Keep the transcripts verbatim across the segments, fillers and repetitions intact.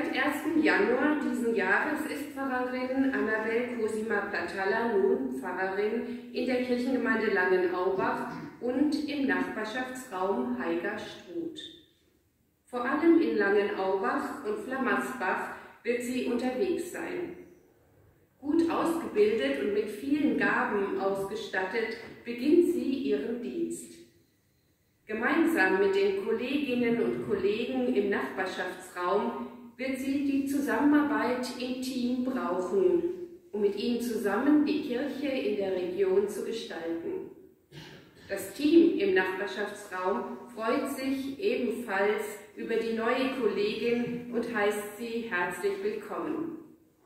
Seit ersten Januar diesen Jahres ist Pfarrerin Annabel Cosima Platala nun Pfarrerin in der Kirchengemeinde Langenaubach und im Nachbarschaftsraum Haigerstruth. Vor allem in Langenaubach und Flammersbach wird sie unterwegs sein. Gut ausgebildet und mit vielen Gaben ausgestattet, beginnt sie ihren Dienst. Gemeinsam mit den Kolleginnen und Kollegen im Nachbarschaftsraum wird sie die Zusammenarbeit im Team brauchen, um mit ihnen zusammen die Kirche in der Region zu gestalten. Das Team im Nachbarschaftsraum freut sich ebenfalls über die neue Kollegin und heißt sie herzlich willkommen.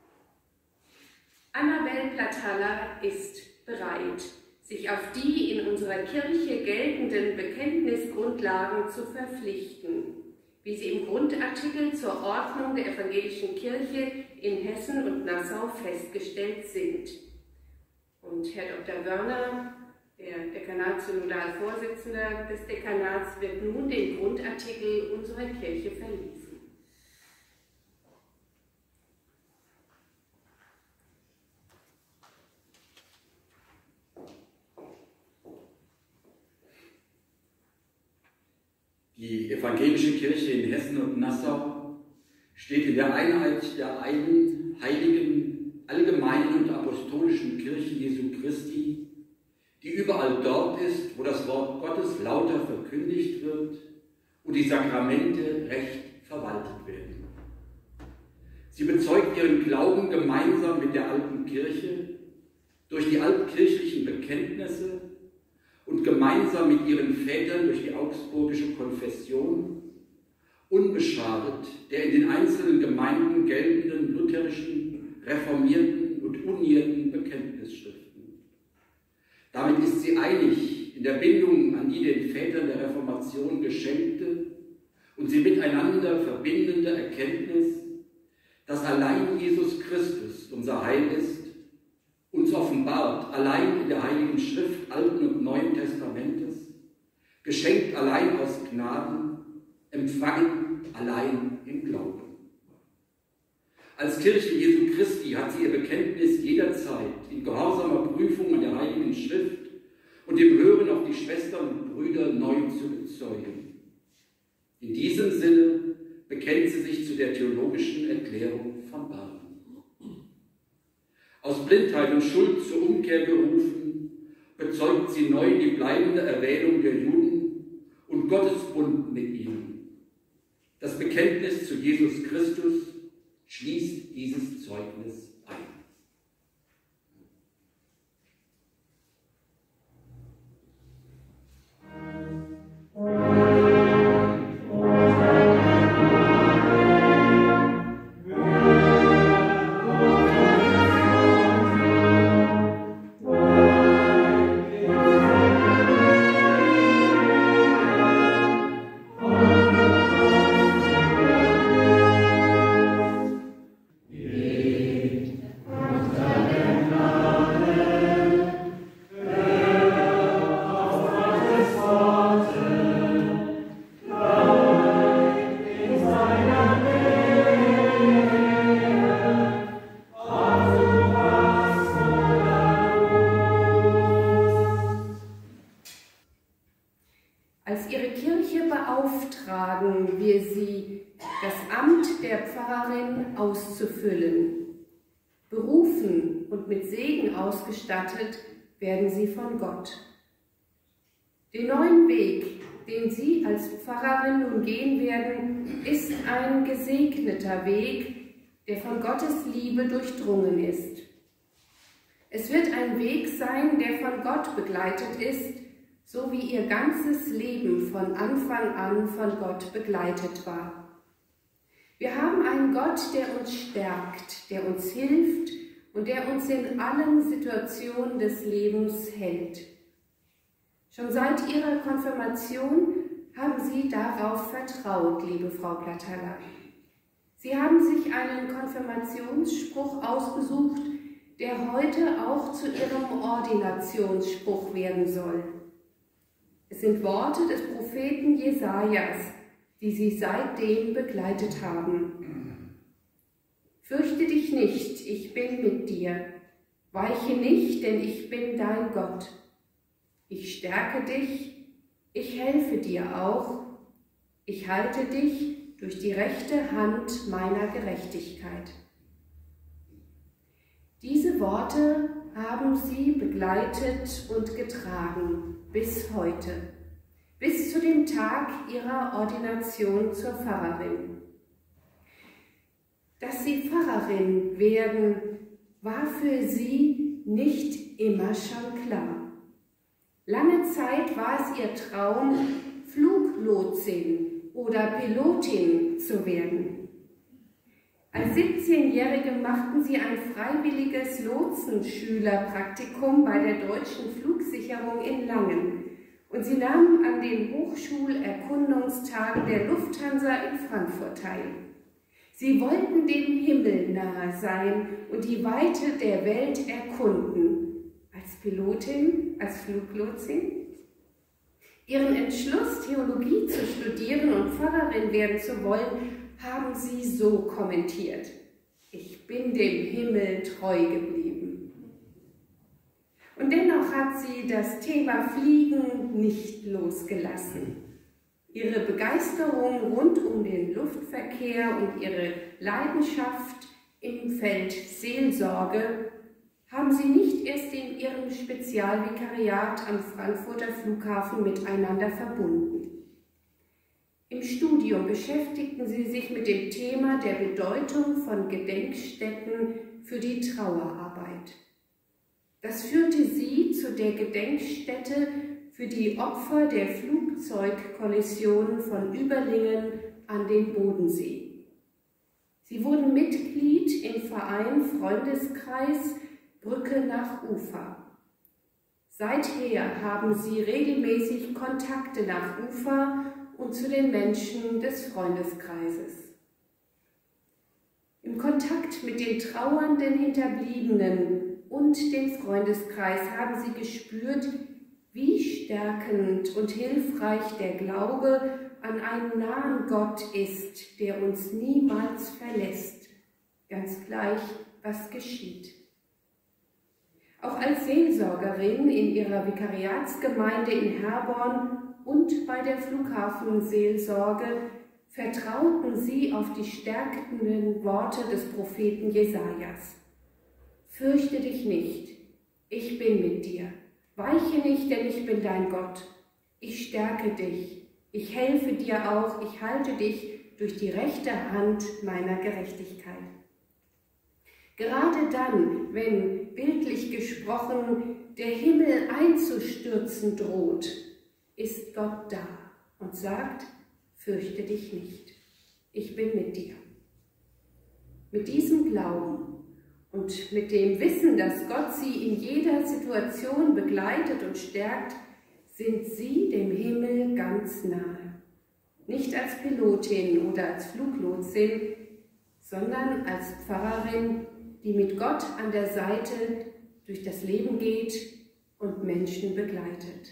Annabel Platala ist bereit, sich auf die in unserer Kirche geltenden Bekenntnisgrundlagen zu verpflichten, wie sie im Grundartikel zur Ordnung der evangelischen Kirche in Hessen und Nassau festgestellt sind. Und Herr Doktor Wörner, der Dekanatssynodalvorsitzender des Dekanats, wird nun den Grundartikel unserer Kirche verlesen. Die evangelische Kirche in Hessen und Nassau steht in der Einheit der einen heiligen, allgemeinen und apostolischen Kirche Jesu Christi, die überall dort ist, wo das Wort Gottes lauter verkündigt wird und die Sakramente recht verwaltet werden. Sie bezeugt ihren Glauben gemeinsam mit der alten Kirche durch die altkirchlichen Bekenntnisse und gemeinsam mit ihren Vätern durch die augsburgische Konfession, unbeschadet der in den einzelnen Gemeinden geltenden lutherischen, reformierten und unierten Bekenntnisschriften. Damit ist sie einig in der Bindung an die den Vätern der Reformation geschenkte und sie miteinander verbindende Erkenntnis, dass allein Jesus Christus unser Heil ist, uns offenbart, allein in der Heiligen Schrift Alten und Neuen Testamentes, geschenkt allein aus Gnaden, empfangen allein im Glauben. Als Kirche Jesu Christi hat sie ihr Bekenntnis jederzeit in gehorsamer Prüfung an der Heiligen Schrift und im Hören auf die Schwestern und Brüder neu zu bezeugen. In diesem Sinne bekennt sie sich zu der theologischen Erklärung von Bern. Aus Blindheit und Schuld zur Umkehr berufen, bezeugt sie neu die bleibende Erwählung der Juden und Gottes Bund mit ihnen. Das Bekenntnis zu Jesus Christus schließt dieses Zeugnis ein. Berufen und mit Segen ausgestattet werden sie von Gott. Den neuen Weg, den Sie als Pfarrerin nun gehen werden, ist ein gesegneter Weg, der von Gottes Liebe durchdrungen ist. Es wird ein Weg sein, der von Gott begleitet ist, so wie Ihr ganzes Leben von Anfang an von Gott begleitet war. Wir haben einen Gott, der uns stärkt, der uns hilft und der uns in allen Situationen des Lebens hält. Schon seit Ihrer Konfirmation haben Sie darauf vertraut, liebe Frau Platala. Sie haben sich einen Konfirmationsspruch ausgesucht, der heute auch zu Ihrem Ordinationsspruch werden soll. Es sind Worte des Propheten Jesajas, die Sie seitdem begleitet haben. Fürchte dich nicht, ich bin mit dir. Weiche nicht, denn ich bin dein Gott. Ich stärke dich, ich helfe dir auch. Ich halte dich durch die rechte Hand meiner Gerechtigkeit. Diese Worte haben sie begleitet und getragen bis heute, bis zu dem Tag ihrer Ordination zur Pfarrerin. Dass sie Pfarrerin werden, war für sie nicht immer schon klar. Lange Zeit war es ihr Traum, Fluglotsin oder Pilotin zu werden. Als siebzehnjährige machten sie ein freiwilliges Lotsenschülerpraktikum bei der Deutschen Flugsicherung in Langen und sie nahmen an den Hochschulerkundungstagen der Lufthansa in Frankfurt teil. Sie wollten dem Himmel nahe sein und die Weite der Welt erkunden. Als Pilotin, als Fluglotsin? Ihren Entschluss, Theologie zu studieren und Pfarrerin werden zu wollen, haben sie so kommentiert: Ich bin dem Himmel treu geblieben. Und dennoch hat sie das Thema Fliegen nicht losgelassen. Ihre Begeisterung rund um den Luftverkehr und ihre Leidenschaft im Feld Seelsorge haben sie nicht erst in ihrem Spezialvikariat am Frankfurter Flughafen miteinander verbunden. Im Studium beschäftigten sie sich mit dem Thema der Bedeutung von Gedenkstätten für die Trauerarbeit. Das führte sie zu der Gedenkstätte für die Opfer der Flugzeugkollision von Überlingen an den Bodensee. Sie wurden Mitglied im Verein Freundeskreis Brücke nach Ufer. Seither haben sie regelmäßig Kontakte nach Ufer und zu den Menschen des Freundeskreises. Im Kontakt mit den trauernden Hinterbliebenen und dem Freundeskreis haben sie gespürt, wie stärkend und hilfreich der Glaube an einen nahen Gott ist, der uns niemals verlässt, ganz gleich, was geschieht. Auch als Seelsorgerin in ihrer Vikariatsgemeinde in Herborn und bei der Flughafenseelsorge vertrauten sie auf die stärkenden Worte des Propheten Jesajas. Fürchte dich nicht, ich bin mit dir. Weiche nicht, denn ich bin dein Gott. Ich stärke dich, ich helfe dir auch, ich halte dich durch die rechte Hand meiner Gerechtigkeit. Gerade dann, wenn, bildlich gesprochen, der Himmel einzustürzen droht, ist Gott da und sagt: Fürchte dich nicht, ich bin mit dir. Mit diesem Glauben und mit dem Wissen, dass Gott sie in jeder Situation begleitet und stärkt, sind sie dem Himmel ganz nahe. Nicht als Pilotin oder als Fluglotsin, sondern als Pfarrerin, die mit Gott an der Seite durch das Leben geht und Menschen begleitet.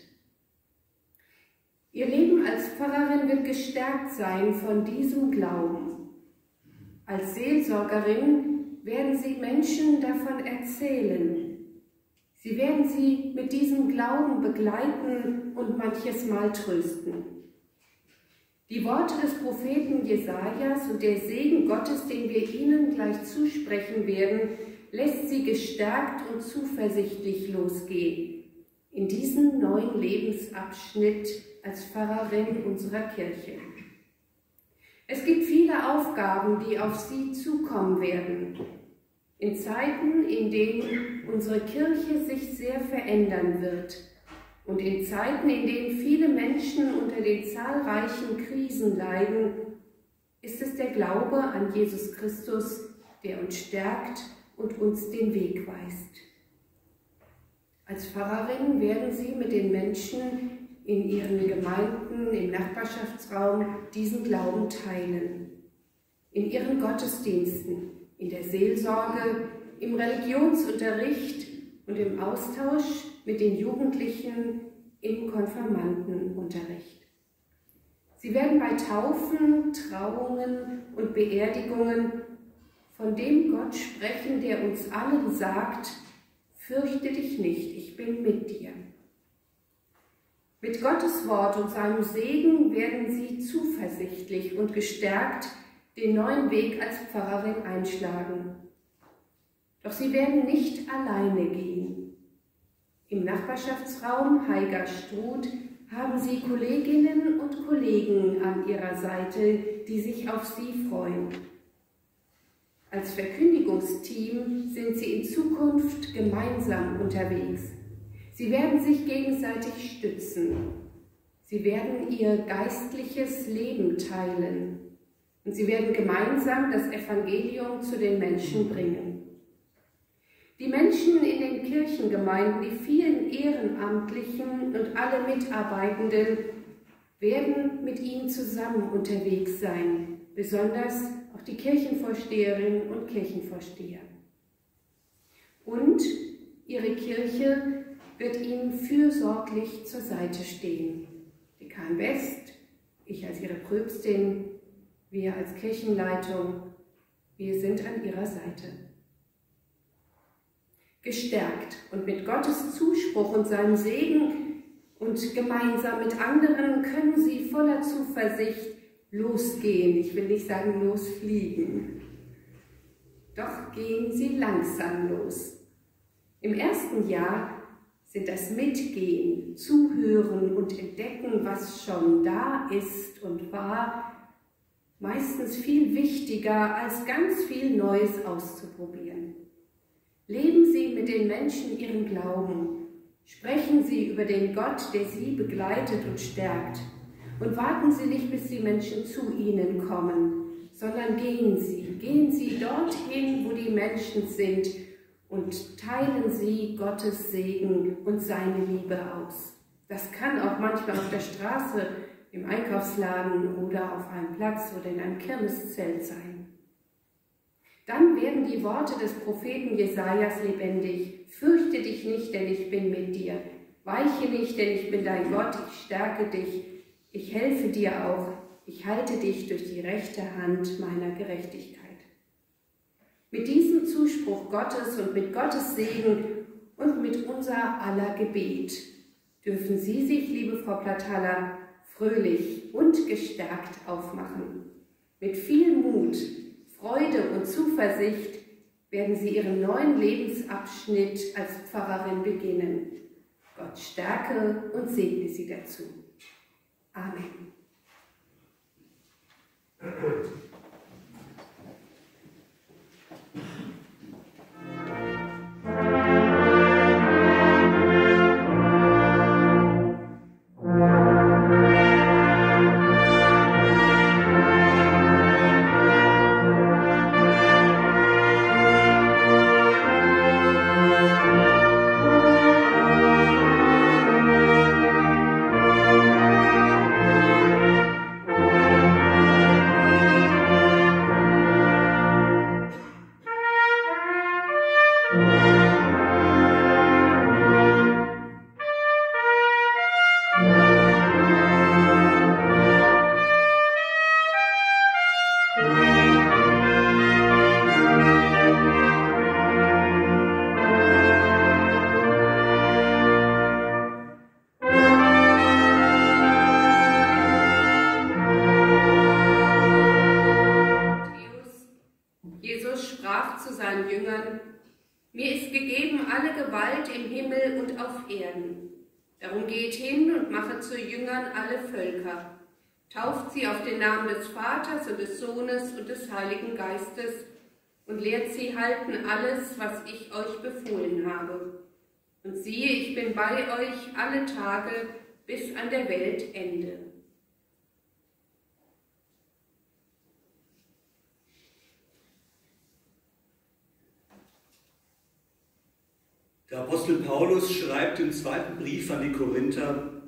Ihr Leben als Pfarrerin wird gestärkt sein von diesem Glauben. Als Seelsorgerin werden sie Menschen davon erzählen. Sie werden sie mit diesem Glauben begleiten und manches Mal trösten. Die Worte des Propheten Jesajas und der Segen Gottes, den wir ihnen gleich zusprechen werden, lässt sie gestärkt und zuversichtlich losgehen in diesen neuen Lebensabschnitt als Pfarrerin unserer Kirche. Es gibt viele Aufgaben, die auf sie zukommen werden. In Zeiten, in denen unsere Kirche sich sehr verändern wird und in Zeiten, in denen viele Menschen unter den zahlreichen Krisen leiden, ist es der Glaube an Jesus Christus, der uns stärkt und uns den Weg weist. Als Pfarrerin werden Sie mit den Menschen in Ihren Gemeinden, im Nachbarschaftsraum diesen Glauben teilen. In Ihren Gottesdiensten, in der Seelsorge, im Religionsunterricht und im Austausch mit den Jugendlichen im Konfirmandenunterricht. Sie werden bei Taufen, Trauungen und Beerdigungen von dem Gott sprechen, der uns allen sagt, fürchte dich nicht, ich bin mit dir. Mit Gottes Wort und seinem Segen werden Sie zuversichtlich und gestärkt den neuen Weg als Pfarrerin einschlagen. Doch Sie werden nicht alleine gehen. Im Nachbarschaftsraum Haigerstrut haben Sie Kolleginnen und Kollegen an Ihrer Seite, die sich auf Sie freuen. Als Verkündigungsteam sind Sie in Zukunft gemeinsam unterwegs. Sie werden sich gegenseitig stützen. Sie werden Ihr geistliches Leben teilen. Und Sie werden gemeinsam das Evangelium zu den Menschen bringen. Die Menschen in den Kirchengemeinden, die vielen Ehrenamtlichen und alle Mitarbeitenden werden mit Ihnen zusammen unterwegs sein, besonders auch die Kirchenvorsteherinnen und Kirchenvorsteher. Und Ihre Kirche wird Ihnen fürsorglich zur Seite stehen. Dekan West, ich als Ihre Pröpstin, wir als Kirchenleitung, wir sind an Ihrer Seite. Gestärkt und mit Gottes Zuspruch und seinem Segen und gemeinsam mit anderen können Sie voller Zuversicht losgehen. Ich will nicht sagen losfliegen. Doch gehen Sie langsam los. Im ersten Jahr sind das Mitgehen, Zuhören und Entdecken, was schon da ist und war, meistens viel wichtiger, als ganz viel Neues auszuprobieren. Leben Sie mit den Menschen Ihren Glauben. Sprechen Sie über den Gott, der Sie begleitet und stärkt. Und warten Sie nicht, bis die Menschen zu Ihnen kommen, sondern gehen Sie. Gehen Sie dorthin, wo die Menschen sind und teilen Sie Gottes Segen und seine Liebe aus. Das kann auch manchmal auf der Straße, im Einkaufsladen oder auf einem Platz oder in einem Kirmeszelt sein. Dann werden die Worte des Propheten Jesajas lebendig. Fürchte dich nicht, denn ich bin mit dir. Weiche nicht, denn ich bin dein Gott. Ich stärke dich. Ich helfe dir auch. Ich halte dich durch die rechte Hand meiner Gerechtigkeit. Mit diesem Zuspruch Gottes und mit Gottes Segen und mit unser aller Gebet dürfen Sie sich, liebe Frau Platthaller, fröhlich und gestärkt aufmachen. Mit viel Mut, Freude und Zuversicht werden Sie Ihren neuen Lebensabschnitt als Pfarrerin beginnen. Gott stärke und segne Sie dazu. Amen. Mir ist gegeben alle Gewalt im Himmel und auf Erden. Darum geht hin und mache zu Jüngern alle Völker. Tauft sie auf den Namen des Vaters und des Sohnes und des Heiligen Geistes und lehrt sie halten alles, was ich euch befohlen habe. Und siehe, ich bin bei euch alle Tage bis an der Weltende. Der Apostel Paulus schreibt im zweiten Brief an die Korinther: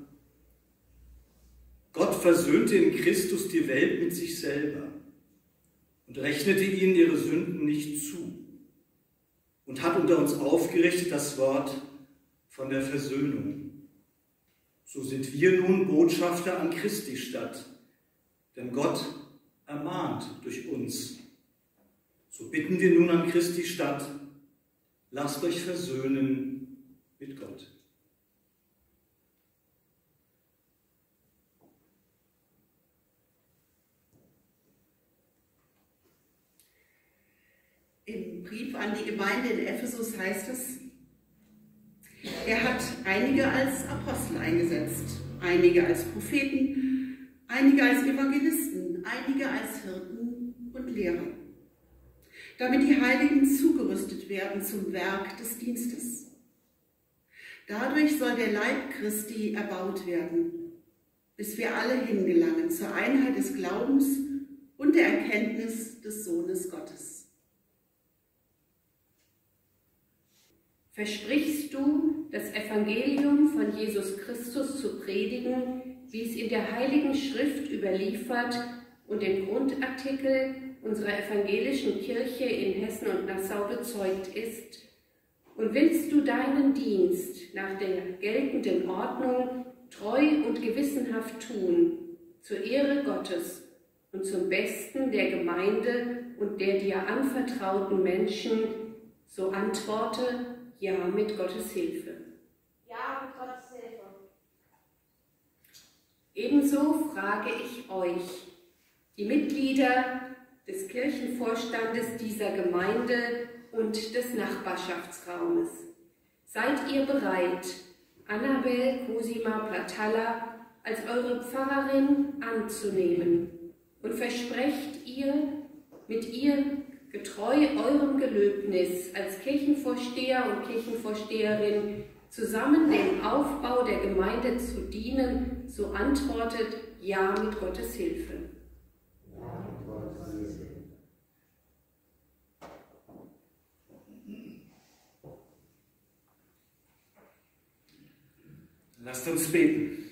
Gott versöhnte in Christus die Welt mit sich selber und rechnete ihnen ihre Sünden nicht zu und hat unter uns aufgerichtet das Wort von der Versöhnung. So sind wir nun Botschafter an Christi statt, denn Gott ermahnt durch uns. So bitten wir nun an Christi statt, lasst euch versöhnen mit Gott. Im Brief an die Gemeinde in Ephesus heißt es, er hat einige als Apostel eingesetzt, einige als Propheten, einige als Evangelisten, einige als Hirten und Lehrer, damit die Heiligen zugerüstet werden zum Werk des Dienstes. Dadurch soll der Leib Christi erbaut werden, bis wir alle hingelangen zur Einheit des Glaubens und der Erkenntnis des Sohnes Gottes. Versprichst du, das Evangelium von Jesus Christus zu predigen, wie es in der Heiligen Schrift überliefert und im Grundartikel unserer evangelischen Kirche in Hessen und Nassau bezeugt ist? Und willst du deinen Dienst nach der geltenden Ordnung treu und gewissenhaft tun, zur Ehre Gottes und zum Besten der Gemeinde und der dir anvertrauten Menschen, so antworte: Ja, mit Gottes Hilfe. Ja, mit Gottes Hilfe. Ebenso frage ich euch, die Mitglieder des Kirchenvorstandes dieser Gemeinde und des Nachbarschaftsraumes: Seid ihr bereit, Annabel Cosima Platalla als eure Pfarrerin anzunehmen? Und versprecht ihr, mit ihr getreu eurem Gelöbnis als Kirchenvorsteher und Kirchenvorsteherin zusammen dem Aufbau der Gemeinde zu dienen, so antwortet: Ja, mit Gottes Hilfe. Ja, mit Gottes Hilfe. Lasst uns beten.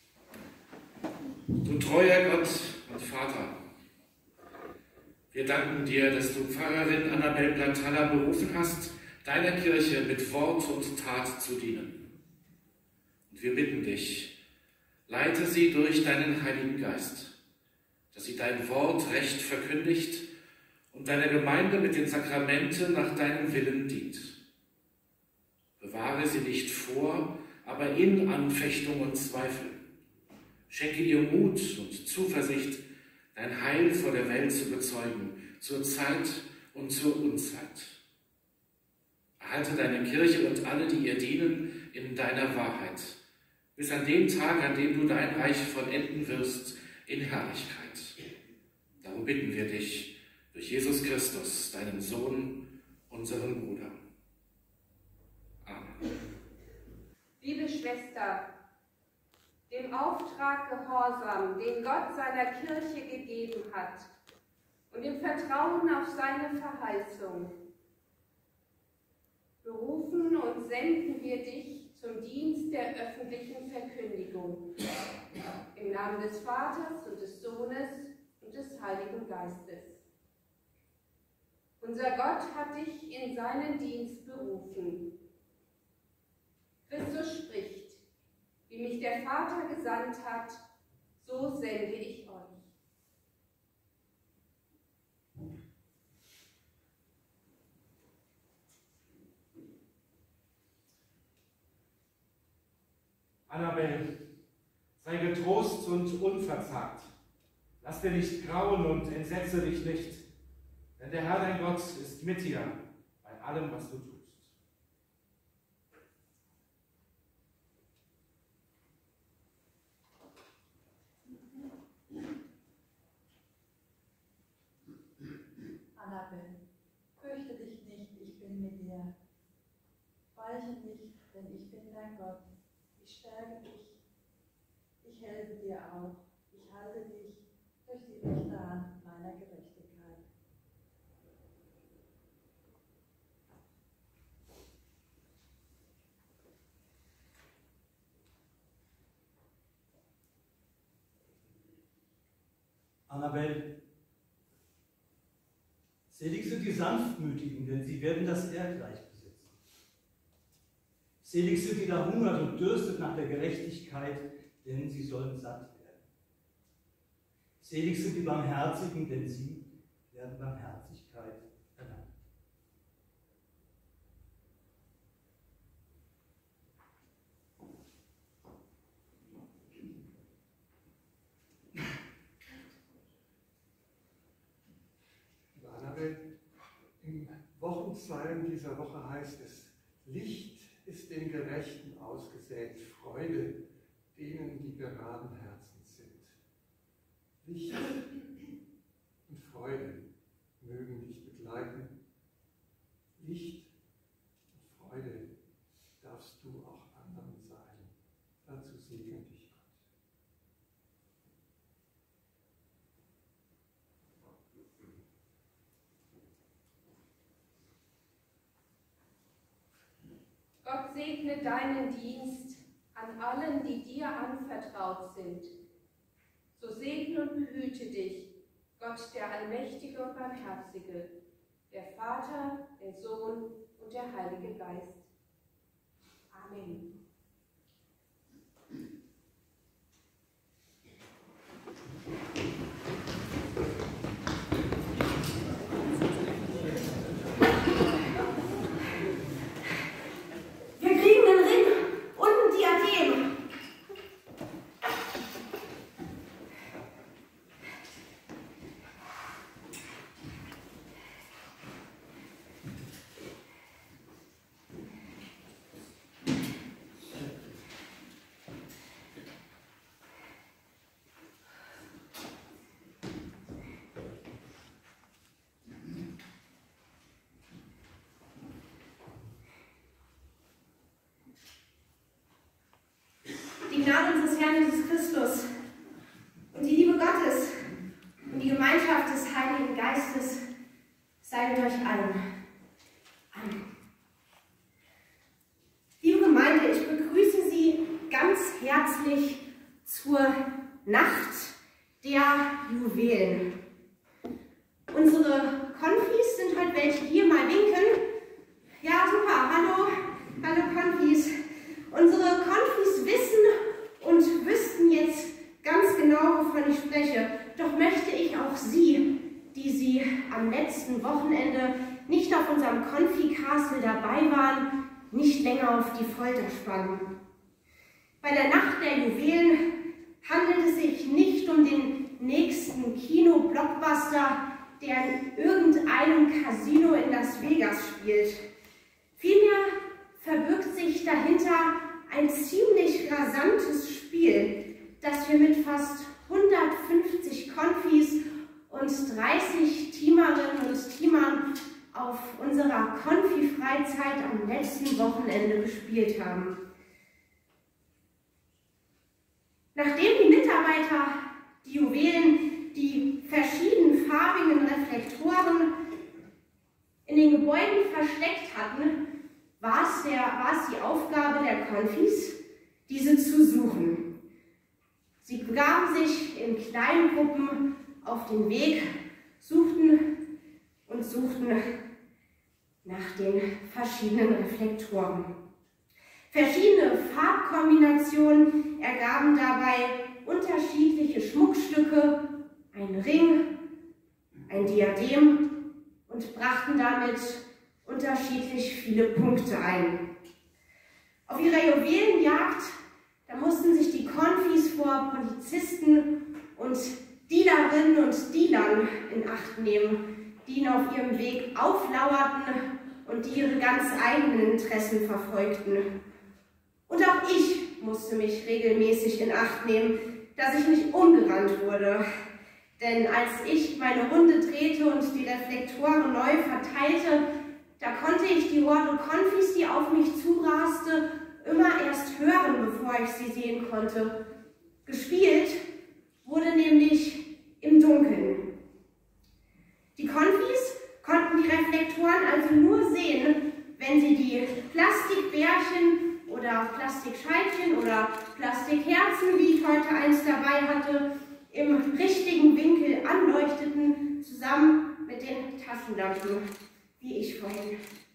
Du treuer Gott und Vater, wir danken dir, dass du Pfarrerin Annabel Platalla berufen hast, deiner Kirche mit Wort und Tat zu dienen. Und wir bitten dich, leite sie durch deinen Heiligen Geist, dass sie dein Wort recht verkündigt und deiner Gemeinde mit den Sakramenten nach deinem Willen dient. Bewahre sie nicht vor, aber in Anfechtung und Zweifel. Schenke ihr Mut und Zuversicht, dein Heil vor der Welt zu bezeugen, zur Zeit und zur Unzeit. Erhalte deine Kirche und alle, die ihr dienen, in deiner Wahrheit, bis an den Tag, an dem du dein Reich vollenden wirst, in Herrlichkeit. Darum bitten wir dich, durch Jesus Christus, deinen Sohn, unseren Bruder. Amen. Liebe Schwester, dem Auftrag gehorsam, den Gott seiner Kirche gegeben hat, und im Vertrauen auf seine Verheißung, berufen und senden wir dich zum Dienst der öffentlichen Verkündigung. Im Namen des Vaters und des Sohnes und des Heiligen Geistes. Unser Gott hat dich in seinen Dienst berufen. Christus spricht: Wie mich der Vater gesandt hat, so sende ich euch. Annabel, sei getrost und unverzagt. Lass dir nicht grauen und entsetze dich nicht, denn der Herr, dein Gott, ist mit dir bei allem, was du tust. Annabel, fürchte dich nicht, ich bin mit dir. Weiche nicht, denn ich bin dein Gott. Ich stärke dich. Ich helfe dir auch. Ich halte dich durch die rechte Hand meiner Gerechtigkeit. Annabel, selig sind die Sanftmütigen, denn sie werden das Erdreich besitzen. Selig sind die, da hungert und dürstet nach der Gerechtigkeit, denn sie sollen satt werden. Selig sind die Barmherzigen, denn sie werden Barmherzigkeit Wochenzeilen dieser Woche heißt es: Licht ist den Gerechten ausgesät, Freude denen, die geraden Herzens sind. Licht und Freude mögen dich begleiten. Licht und Freude darfst du auch anderen sein. Dazu segne dich Gott. Gott segne deinen Dienst an allen, die dir anvertraut sind. So segne und behüte dich, Gott, der Allmächtige und Barmherzige, der Vater, der Sohn und der Heilige Geist. Amen. Die Gnade unseres Herrn Jesus Christus und die Liebe Gottes und die Gemeinschaft des Heiligen Geistes sei mit euch allen. Amen. Liebe Gemeinde, ich begrüße Sie ganz herzlich zur Nacht der Juwelen. Unsere Konfis sind heute welche, die hier mal winken. Ja, super, hallo, hallo Konfis. Unsere Konfis wissen und wüssten jetzt ganz genau, wovon ich spreche. Doch möchte ich auch Sie, die Sie am letzten Wochenende nicht auf unserem Konfi-Castle dabei waren, nicht länger auf die Folter spannen. Bei der Nacht der Juwelen handelt es sich nicht um den nächsten Kino-Blockbuster, der in irgendeinem Casino in Las Vegas spielt. Vielmehr verbirgt sich dahinter ein ziemlich rasantes Spiel, das wir mit fast hundertfünfzig Konfis und dreißig Teamerinnen und Teamern auf unserer Konfi-Freizeit am letzten Wochenende gespielt haben. Nachdem die Mitarbeiter die Juwelen, die verschiedenfarbigen Reflektoren in den Gebäuden versteckt hatten, war es, der, war es die Aufgabe der Konfis, diese zu suchen. Sie begaben sich in kleinen Gruppen auf den Weg, suchten und suchten nach den verschiedenen Reflektoren. Verschiedene Farbkombinationen ergaben dabei unterschiedliche Schmuckstücke, ein Ring, ein Diadem und brachten damit unterschiedlich viele Punkte ein. Auf ihrer Juwelenjagd, da mussten sich die Konfis vor Polizisten und Dealerinnen und Dealern in Acht nehmen, die ihnen auf ihrem Weg auflauerten und die ihre ganz eigenen Interessen verfolgten. Und auch ich musste mich regelmäßig in Acht nehmen, dass ich nicht umgerannt wurde. Denn als ich meine Runde drehte und die Reflektoren neu verteilte, da konnte ich die Horde Konfis, die auf mich zuraste, immer erst hören, bevor ich sie sehen konnte. Gespielt wurde nämlich im Dunkeln. Die Konfis konnten die Reflektoren also nur sehen, wenn sie die Plastikbärchen oder Plastikscheibchen oder Plastikherzen, wie ich heute eins dabei hatte, im richtigen Winkel anleuchteten, zusammen mit den Taschenlampen, wie ich vorhin.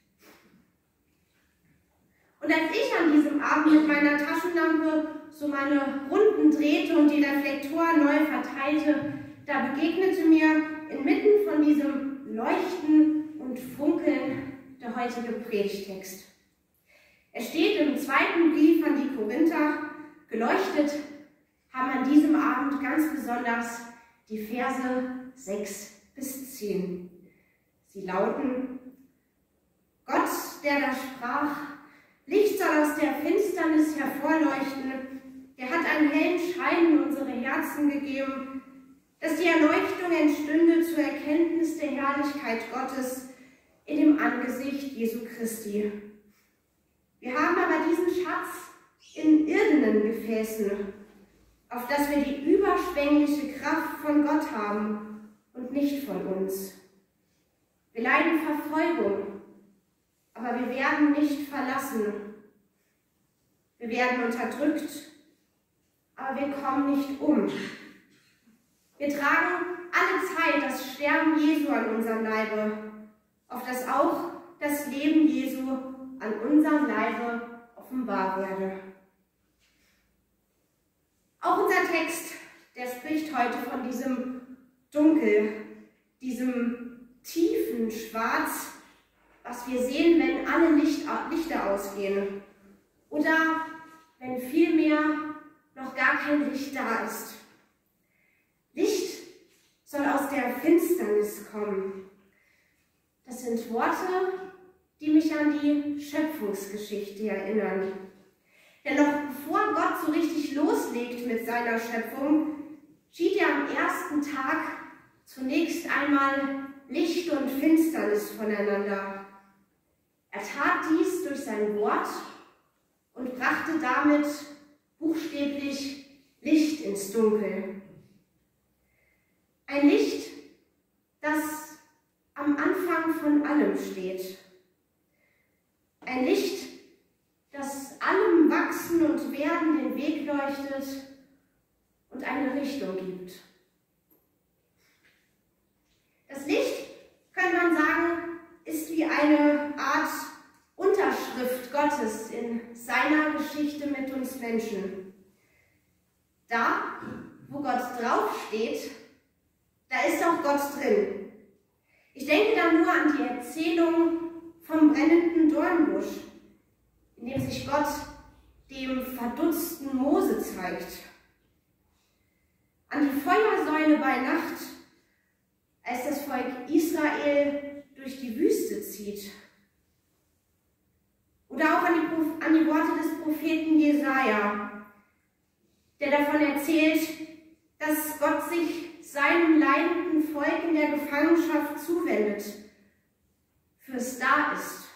Und als ich an diesem Abend mit meiner Taschenlampe so meine Runden drehte und die Reflektoren neu verteilte, da begegnete mir inmitten von diesem Leuchten und Funkeln der heutige Predigtext. Er steht im zweiten Brief an die Korinther. Geleuchtet haben an diesem Abend ganz besonders die Verse sechs bis zehn. Sie lauten: der da sprach, Licht soll aus der Finsternis hervorleuchten, der hat einen hellen Schein in unsere Herzen gegeben, dass die Erleuchtung entstünde zur Erkenntnis der Herrlichkeit Gottes in dem Angesicht Jesu Christi. Wir haben aber diesen Schatz in irdenen Gefäßen, auf dass wir die überschwängliche Kraft von Gott haben und nicht von uns. Wir leiden Verfolgung, aber wir werden nicht verlassen. Wir werden unterdrückt, aber wir kommen nicht um. Wir tragen alle Zeit das Sterben Jesu an unserem Leibe, auf dass auch das Leben Jesu an unserem Leibe offenbar werde. Auch unser Text, der spricht heute von diesem Dunkel, diesem tiefen Schwarz, was wir sehen, wenn alle Licht, Lichter ausgehen oder wenn vielmehr noch gar kein Licht da ist. Licht soll aus der Finsternis kommen. Das sind Worte, die mich an die Schöpfungsgeschichte erinnern. Denn noch bevor Gott so richtig loslegt mit seiner Schöpfung, schied er am ersten Tag zunächst einmal Licht und Finsternis voneinander. Er tat dies durch sein Wort und brachte damit buchstäblich Licht ins Dunkel. Ein Licht, das am Anfang von allem steht. Ein Licht, das allem Wachsen und Werden den Weg leuchtet und eine Richtung gibt. Das Licht, könnte man sagen, ist wie eine Art Unterschrift Gottes in seiner Geschichte mit uns Menschen. Da, wo Gott draufsteht, da ist auch Gott drin. Ich denke da nur an die Erzählung vom brennenden Dornbusch, in dem sich Gott dem verdutzten Mose zeigt. An die Feuersäule bei Nacht, als das Volk Israel durch die Wüste zieht. Oder auch an die, an die Worte des Propheten Jesaja, der davon erzählt, dass Gott sich seinem leidenden Volk in der Gefangenschaft zuwendet, für es da ist.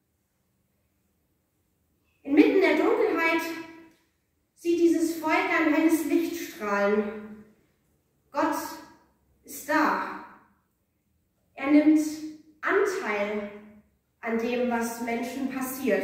Inmitten der Dunkelheit sieht dieses Volk ein helles Licht strahlen. Gott ist da. Er nimmt Anteil an dem, was Menschen passiert.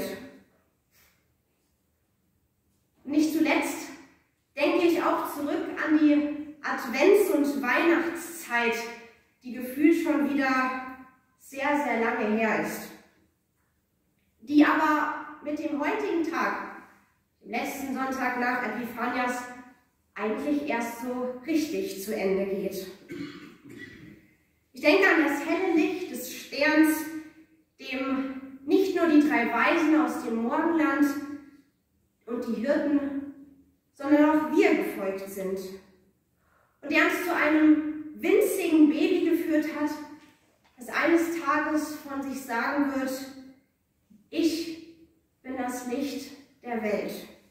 Nicht zuletzt denke ich auch zurück an die Advents- und Weihnachtszeit, die gefühlt schon wieder sehr, sehr lange her ist. Die aber mit dem heutigen Tag, dem letzten Sonntag nach Epiphanias, eigentlich erst so richtig zu Ende geht. Ich denke an das helle Licht des Sterns, dem nicht nur die drei Weisen aus dem Morgenland und die Hirten, sondern auch wir gefolgt sind. Und der uns zu einem winzigen Baby geführt hat, das eines Tages von sich sagen wird, ich bin das Licht der Welt.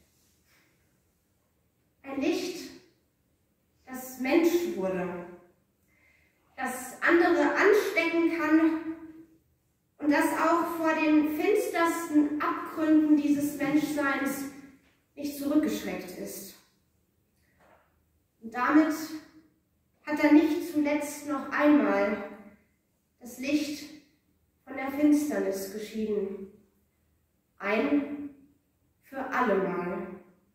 Ein Licht, das Mensch wurde, das andere anstecken kann und das auch vor den finstersten Abgründen dieses Menschseins nicht zurückgeschreckt ist. Und damit hat er nicht zuletzt noch einmal das Licht von der Finsternis geschieden. Ein für allemal.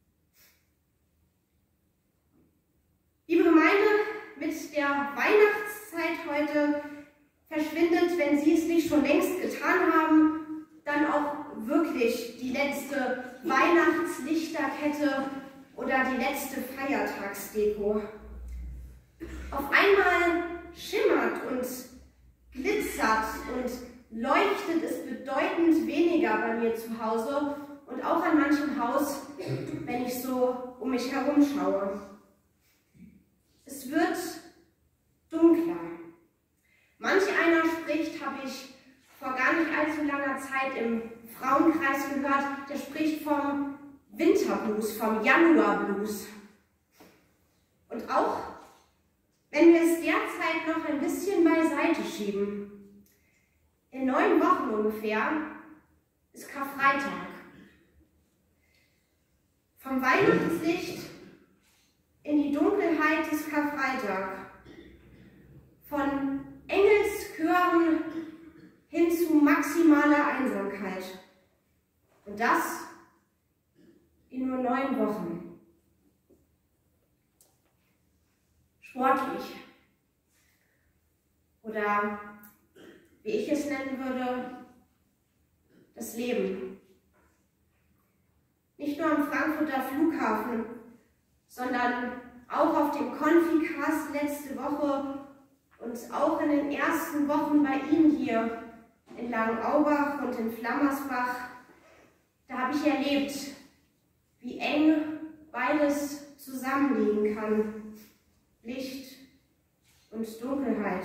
Liebe Gemeinde, mit der Weihnachtszeit heute verschwindet, wenn Sie es nicht schon längst getan haben, dann auch wirklich die letzte Weihnachtslichterkette oder die letzte Feiertagsdeko. Auf einmal schimmert und glitzert und leuchtet es bedeutend weniger bei mir zu Hause und auch an manchem Haus, wenn ich so um mich herum schaue. Es wird dunkler. Manch einer spricht, habe ich vor gar nicht allzu langer Zeit im Frauenkreis gehört, der spricht vom Winterblues, vom Januarblues. Und auch wenn wir es derzeit noch ein bisschen beiseite schieben, in neun Wochen ungefähr ist Karfreitag. Vom Weihnachtslicht in die Dunkelheit des Karfreitag, von Engelschören hin zu maximaler Einsamkeit. Und das in nur neun Wochen. Sportlich. Oder wie ich es nennen würde, das Leben. Nicht nur am Frankfurter Flughafen, sondern auch auf dem Konfikast letzte Woche und auch in den ersten Wochen bei Ihnen hier in Langenaubach und in Flammersbach, da habe ich erlebt, wie eng beides zusammenliegen kann, Licht und Dunkelheit.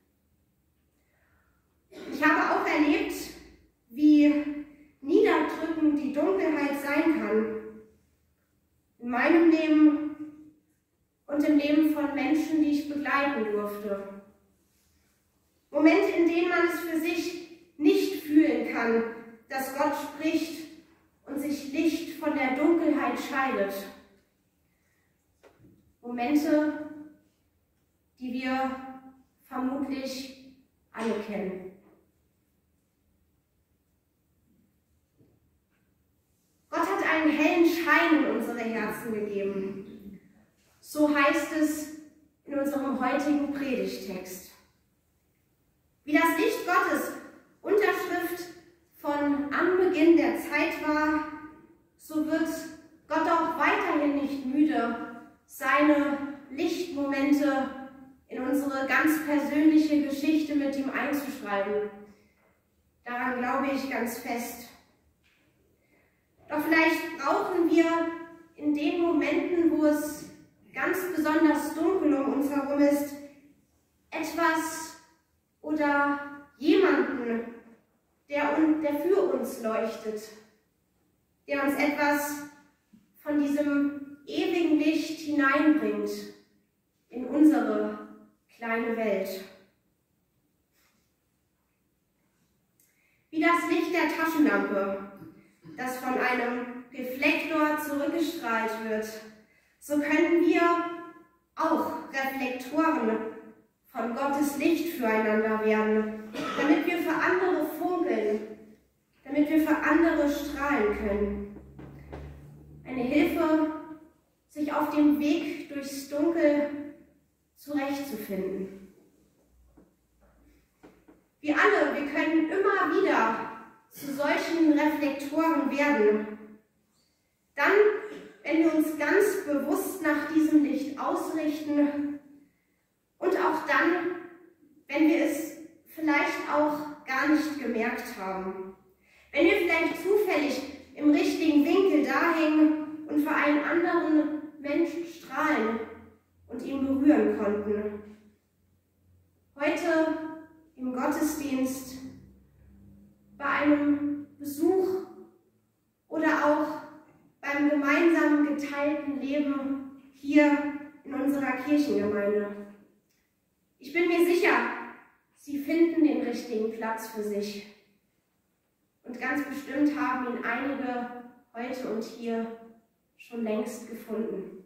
Ich habe auch erlebt, wie niederdrückend die Dunkelheit sein kann, in meinem Leben und im Leben von Menschen, die ich begleiten durfte. Momente, in denen man es für sich nicht fühlen kann, dass Gott spricht und sich Licht von der Dunkelheit scheidet. Momente, die wir vermutlich alle kennen. Gott hat einen hellen Schein in unsere Herzen gegeben. So heißt es in unserem heutigen Predigtext. Wie das Licht Gottes Unterschrift von Anbeginn der Zeit war, so wird Gott auch weiterhin nicht müde, seine Lichtmomente in unsere ganz persönliche Geschichte mit ihm einzuschreiben. Daran glaube ich ganz fest. Doch vielleicht brauchen wir in den Momenten, wo es ganz besonders dunkel um uns herum ist, etwas oder jemanden, der, der für uns leuchtet, der uns etwas von diesem ewigen Licht hineinbringt in unsere kleine Welt. Wie das Licht der Taschenlampe, das von einem Reflektor zurückgestrahlt wird, so können wir auch Reflektoren von Gottes Licht füreinander werden, damit wir für andere funkeln, damit wir für andere strahlen können. Eine Hilfe, sich auf dem Weg durchs Dunkel zurechtzufinden. Wir alle, wir können immer wieder zu solchen Reflektoren werden. Dann, wenn wir uns ganz bewusst nach diesem Licht ausrichten und auch dann, wenn wir es vielleicht auch gar nicht gemerkt haben. Wenn wir vielleicht zufällig im richtigen Winkel da hängen und für einen anderen Menschen strahlen und ihn berühren konnten. Heute im Gottesdienst, bei einem Besuch oder auch beim gemeinsamen geteilten Leben hier in unserer Kirchengemeinde. Ich bin mir sicher, Sie finden den richtigen Platz für sich. Und ganz bestimmt haben ihn einige heute und hier schon längst gefunden.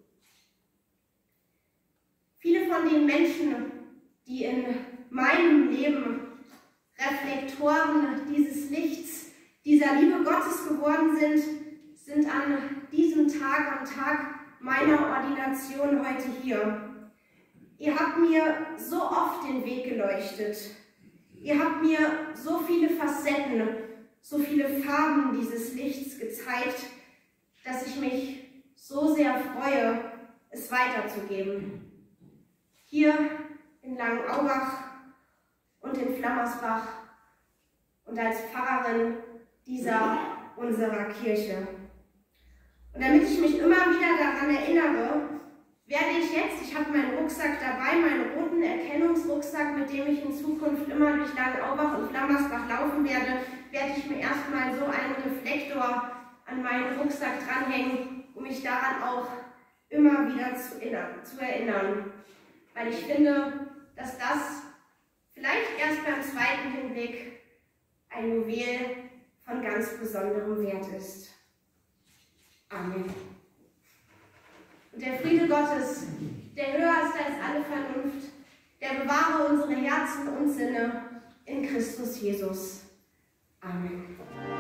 Viele von den Menschen, die in meinem Leben Reflektoren dieses Lichts, dieser Liebe Gottes geworden sind, sind an diesem Tag, am Tag meiner Ordination heute hier. Ihr habt mir so oft den Weg geleuchtet. Ihr habt mir so viele Facetten, so viele Farben dieses Lichts gezeigt, dass ich mich so sehr freue, es weiterzugeben. Hier in Langenaubach und in Flammersbach und als Pfarrerin dieser unserer Kirche. Und damit ich mich immer wieder daran erinnere, werde ich jetzt, ich habe meinen Rucksack dabei, meinen roten Erkennungsrucksack, mit dem ich in Zukunft immer durch Langenaubach und Flammersbach laufen werde, werde ich mir erstmal so einen Reflektor an meinen Rucksack dranhängen, um mich daran auch immer wieder zu erinnern. Weil ich finde, dass das vielleicht erst beim zweiten Hinblick ein Juwel von ganz besonderem Wert ist. Amen. Und der Friede Gottes, der höher ist als alle Vernunft, der bewahre unsere Herzen und Sinne in Christus Jesus. Amen.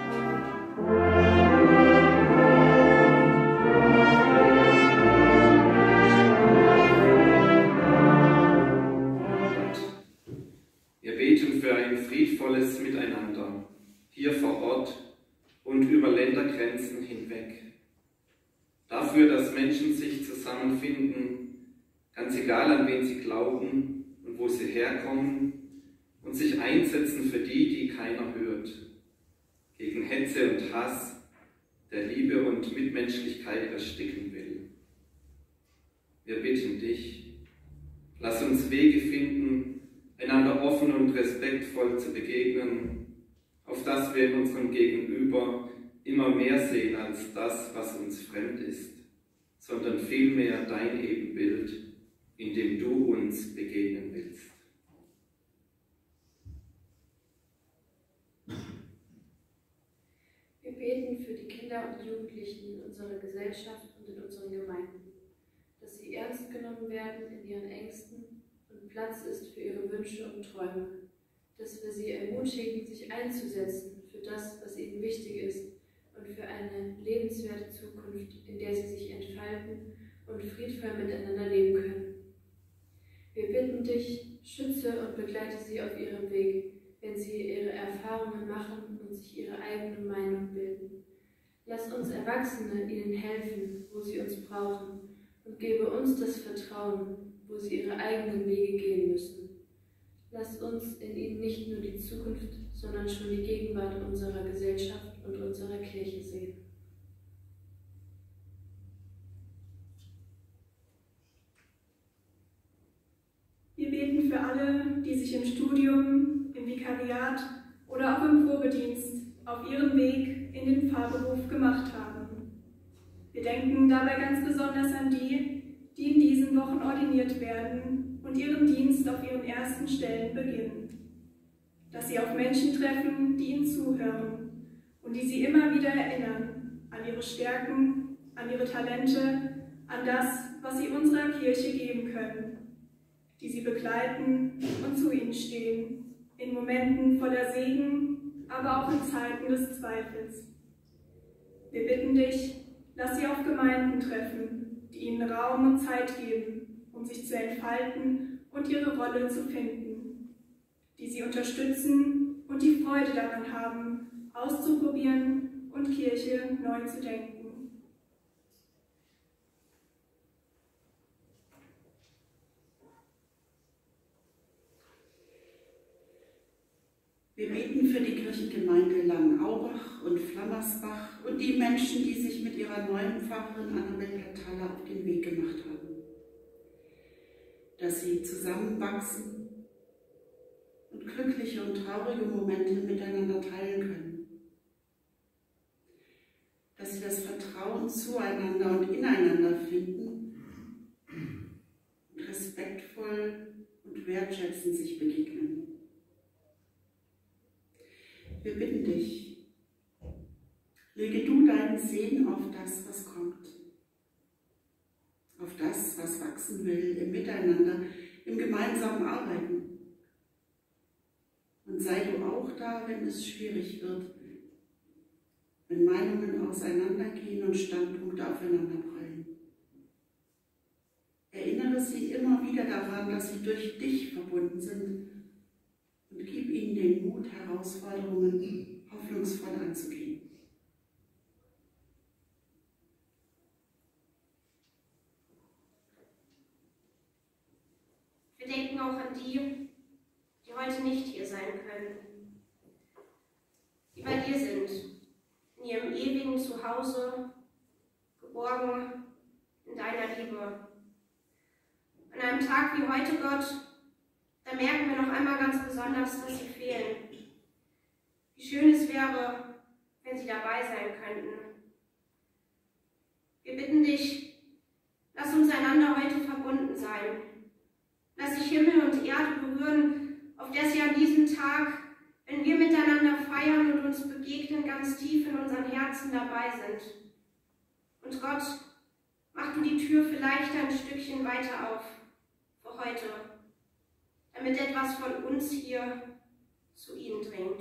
Wir beten für ein friedvolles Miteinander, hier vor Ort und über Ländergrenzen hinweg. Dafür, dass Menschen sich zusammenfinden, ganz egal an wen sie glauben und wo sie herkommen, und sich einsetzen für die, die keiner hört, gegen Hetze und Hass, der Liebe und Mitmenschlichkeit ersticken will. Wir bitten dich, lass uns Wege finden, einander offen und respektvoll zu begegnen, auf dass wir in unserem Gegenüber immer mehr sehen als das, was uns fremd ist, sondern vielmehr dein Ebenbild, in dem du uns begegnen willst. Wir beten für die Kinder und Jugendlichen in unserer Gesellschaft und in unseren Gemeinden, dass sie ernst genommen werden in ihren Ängsten und Platz ist für ihre Wünsche und Träume, dass wir sie ermutigen, sich einzusetzen für das, was ihnen wichtig ist und für eine lebenswerte Zukunft, in der sie sich entfalten und friedvoll miteinander leben können. Wir bitten dich, schütze und begleite sie auf ihrem Weg, wenn sie ihre Erfahrungen machen und sich ihre eigene Meinung bilden. Lass uns Erwachsene ihnen helfen, wo sie uns brauchen, und gebe uns das Vertrauen, wo sie ihre eigenen Wege gehen müssen. Lass uns in ihnen nicht nur die Zukunft, sondern schon die Gegenwart unserer Gesellschaft und unserer Kirche sehen. Wir beten für alle, die sich im Studium, im Vikariat oder auch im Probedienst auf ihren Weg in den Pfarrberuf gemacht haben. Wir denken dabei ganz besonders an die, die in diesen Wochen ordiniert werden und ihren Dienst auf ihren ersten Stellen beginnen. Dass sie auf Menschen treffen, die ihnen zuhören und die sie immer wieder erinnern an ihre Stärken, an ihre Talente, an das, was sie unserer Kirche geben können, die sie begleiten und zu ihnen stehen, in Momenten voller Segen, aber auch in Zeiten des Zweifels. Wir bitten dich, lass sie auf Gemeinden treffen, die ihnen Raum und Zeit geben, um sich zu entfalten und ihre Rolle zu finden, die sie unterstützen und die Freude daran haben, auszuprobieren und Kirche neu zu denken. Wir beten für die Kirchengemeinde Langenaubach und Flammersbach und die Menschen, die sich mit ihrer neuen Pfarrerin Annabel Platala auf den Weg gemacht haben. Dass sie zusammenwachsen und glückliche und traurige Momente miteinander teilen können. Dass sie das Vertrauen zueinander und ineinander finden und respektvoll und wertschätzend sich begegnen. Wir bitten dich, lege du deinen Segen auf das, was kommt, auf das, was wachsen will, im Miteinander, im gemeinsamen Arbeiten. Und sei du auch da, wenn es schwierig wird, wenn Meinungen auseinandergehen und Standpunkte aufeinanderprallen. Erinnere sie immer wieder daran, dass sie durch dich verbunden sind, und gib ihnen den Mut, Herausforderungen hoffnungsvoll anzugehen. Wir denken auch an die, die heute nicht hier sein können, die bei dir sind, in ihrem ewigen Zuhause, geborgen in deiner Liebe. An einem Tag wie heute, Gott, da merken wir noch einmal ganz besonders, dass sie fehlen. wie schön es wäre, wenn sie dabei sein könnten. Wir bitten dich, lass uns einander heute verbunden sein. Lass sich Himmel und Erde berühren, auf der sie an diesem Tag, wenn wir miteinander feiern und uns begegnen, ganz tief in unseren Herzen dabei sind. Und Gott, mach du die Tür vielleicht ein Stückchen weiter auf für heute, damit etwas von uns hier zu ihnen dringt.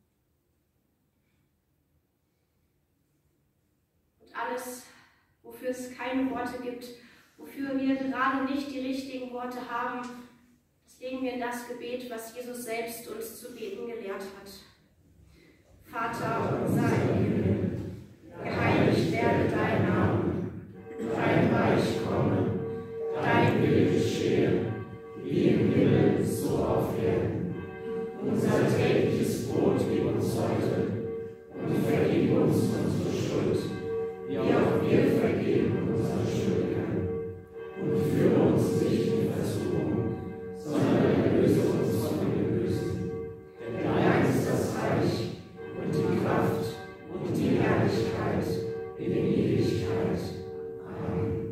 Und alles, wofür es keine Worte gibt, wofür wir gerade nicht die richtigen Worte haben, das legen wir in das Gebet, was Jesus selbst uns zu beten gelehrt hat. Vater unser im Himmel, geheiligt werde dein Name, dein Reich komme, dein Wille geschehe, wie im Himmel, so auf Erden. Unser tägliches Brot gib uns heute und vergib uns unsere Schuld, wie auch wir vergeben unseren Schuldigern. Und führe uns nicht in Versuchung, sondern erlöse uns von dem Bösen. Denn dein ist das Reich und die Kraft und die Herrlichkeit in Ewigkeit. Amen.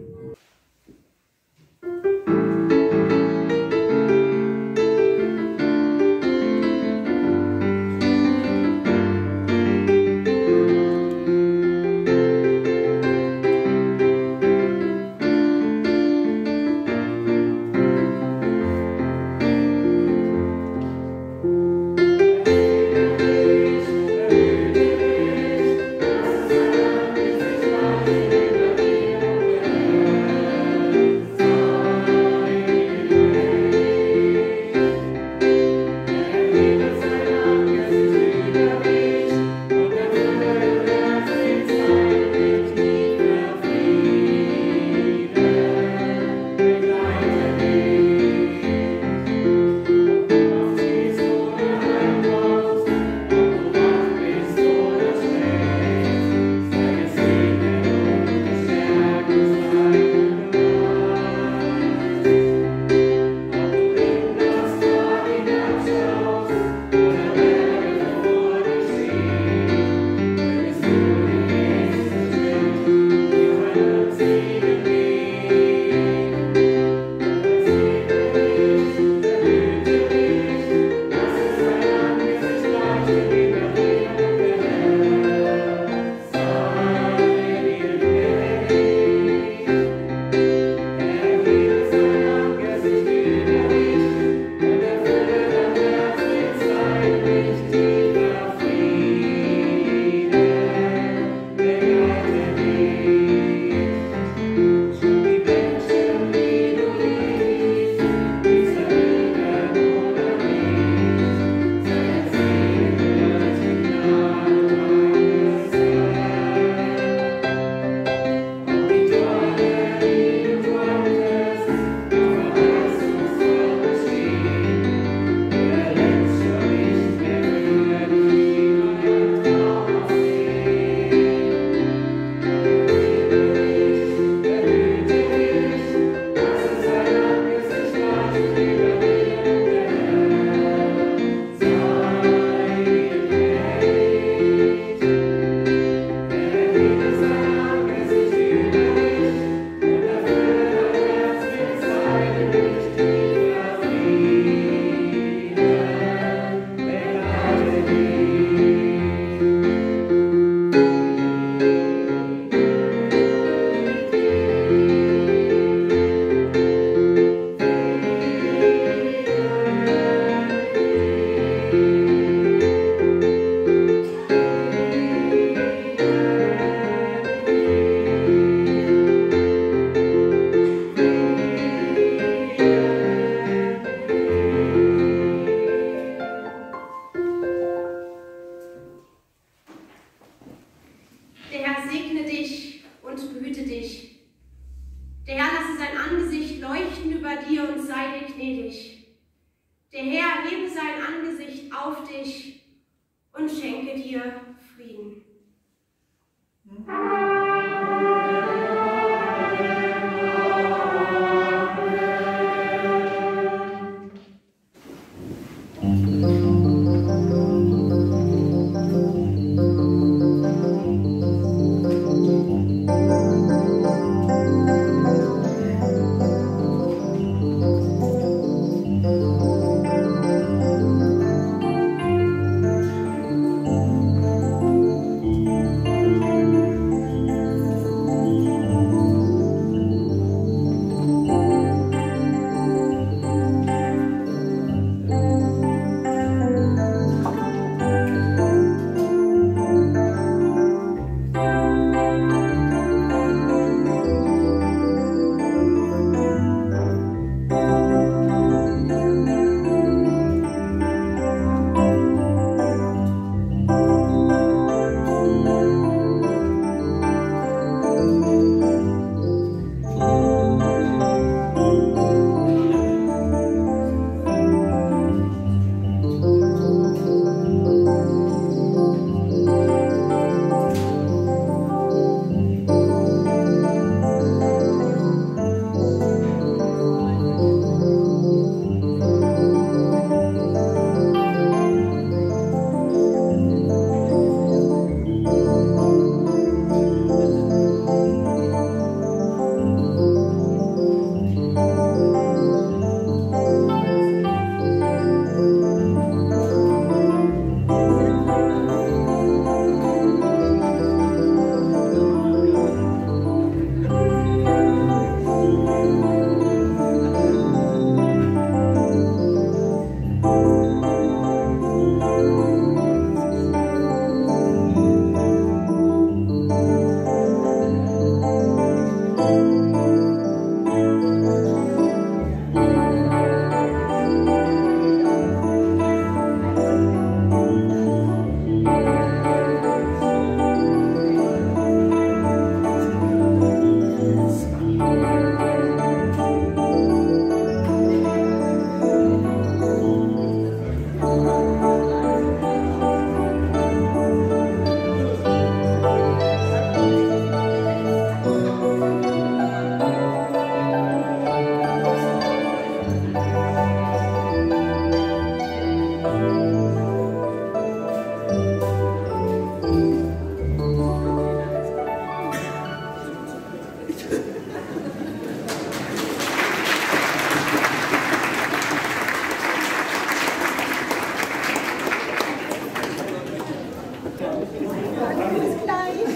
Der Herr hebe sein Angesicht auf dich und schenke dir Frieden. Amen. Bis gleich.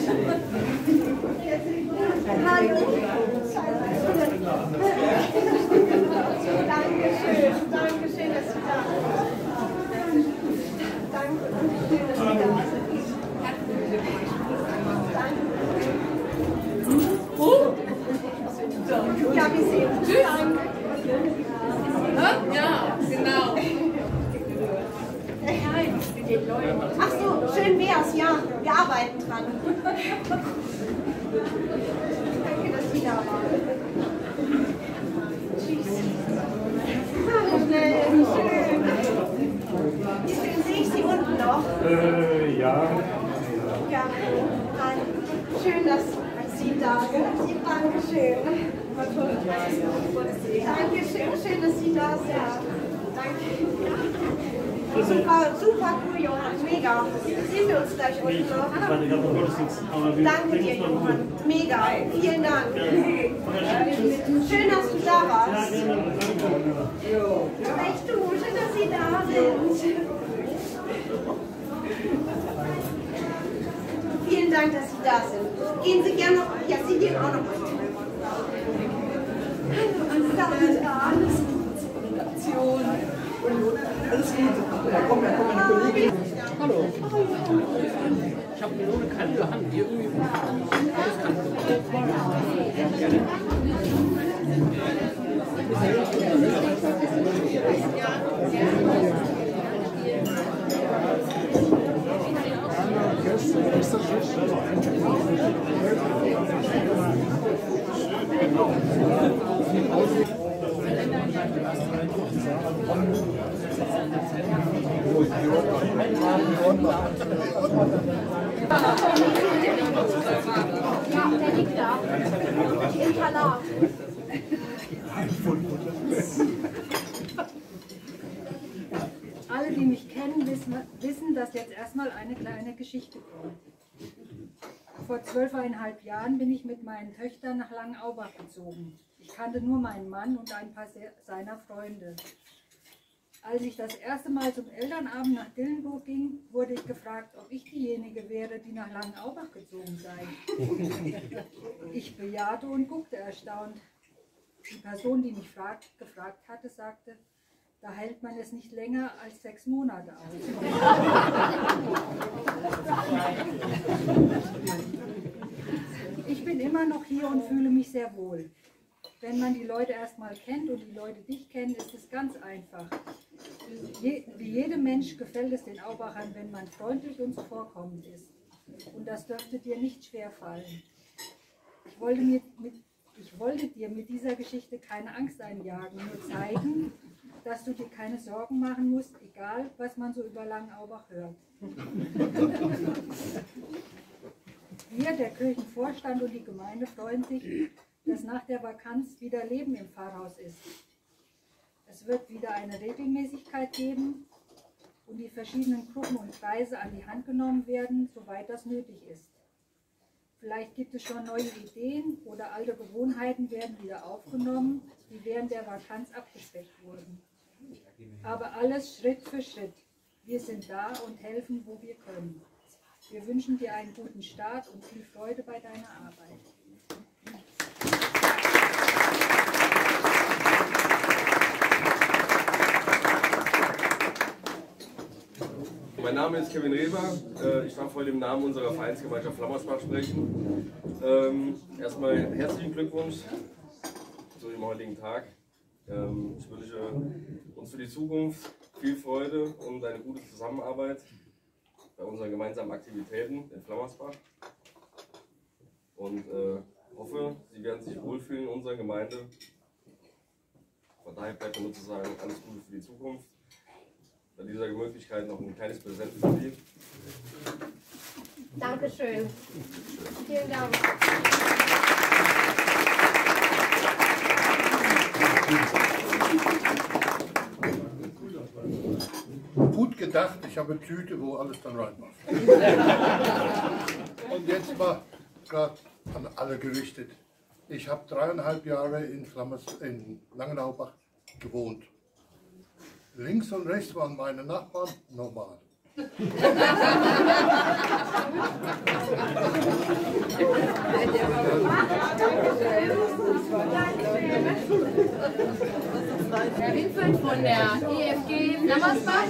Hallo. Dankeschön, Dankeschön, dass Sie da sind. Danke, schön, dass Sie da sind. Danke. Ja, wir sehen uns. Danke. Ja, genau. Ach so, schön wär's, ja. Wir arbeiten dran. Danke, dass Sie da waren. Tschüss. Ach, schnell, schön. Wie schön sehe ich Sie unten noch? Äh, ja. Ja, nein. Schön, dass Sie da sind. Dankeschön. Dankeschön, schön, dass Sie da sind. Danke. Super, super cool, Johann, mega. Sehen wir uns gleich unten noch. Danke dir, Johann. Mega, vielen Dank. Schön, dass du da warst. Echt du, schön, dass Sie da sind. Vielen Dank, dass Sie da sind. Gehen Sie gerne noch, ja, Sie gehen auch noch mal. Hallo, alles da, alles gut. Kommunikation. Alles gut. Ja, komm, ja, komm, meine Kollegin. Hallo. Ich habe Melone keine Hand. Irgendwie. Alles kann. Ja, der liegt da. Im Talar. Alle, die mich kennen, wissen, wissen, dass jetzt erstmal eine kleine Geschichte kommt. Vor zwölfeinhalb Jahren bin ich mit meinen Töchtern nach Langenaubach gezogen. Ich kannte nur meinen Mann und ein paar seiner Freunde. Als ich das erste Mal zum Elternabend nach Dillenburg ging, wurde ich gefragt, ob ich diejenige wäre, die nach Langenaubach gezogen sei. Ich bejahte und guckte erstaunt. Die Person, die mich fragt, gefragt hatte, sagte, da hält man es nicht länger als sechs Monate aus. Ich bin immer noch hier und fühle mich sehr wohl. Wenn man die Leute erstmal kennt und die Leute dich kennen, ist es ganz einfach. Je, wie jedem Mensch gefällt es den Aubachern, wenn man freundlich und zuvorkommend ist. Und das dürfte dir nicht schwerfallen. Ich wollte, mir mit, ich wollte dir mit dieser Geschichte keine Angst einjagen, nur zeigen, dass du dir keine Sorgen machen musst, egal was man so über Langenaubach hört. Wir, der Kirchenvorstand und die Gemeinde, freuen sich, dass nach der Vakanz wieder Leben im Pfarrhaus ist. Es wird wieder eine Regelmäßigkeit geben und die verschiedenen Gruppen und Kreise an die Hand genommen werden, soweit das nötig ist. Vielleicht gibt es schon neue Ideen oder alte Gewohnheiten werden wieder aufgenommen, die während der Vakanz abgespeckt wurden. Aber alles Schritt für Schritt. Wir sind da und helfen, wo wir können. Wir wünschen dir einen guten Start und viel Freude bei deiner Arbeit. Mein Name ist Kevin Reber. Ich darf heute im Namen unserer Vereinsgemeinschaft Flammersbach sprechen. Erstmal herzlichen Glückwunsch zu dem heutigen Tag. Ich wünsche uns für die Zukunft viel Freude und eine gute Zusammenarbeit bei unseren gemeinsamen Aktivitäten in Flammersbach. Und äh, hoffe, Sie werden sich wohlfühlen in unserer Gemeinde. Von daher bleibt mir nur zu sagen, alles Gute für die Zukunft. Bei dieser Möglichkeit noch ein kleines Präsent für Sie. Dankeschön. Vielen Dank. Gut gedacht, ich habe eine Tüte, wo alles dann reinmacht. Und jetzt mal gerade an alle gerichtet. Ich habe dreieinhalb Jahre in, Flammers, in Langenaubach gewohnt. Links und rechts waren meine Nachbarn normal. Herr Winfried von der E F G Flammersbach.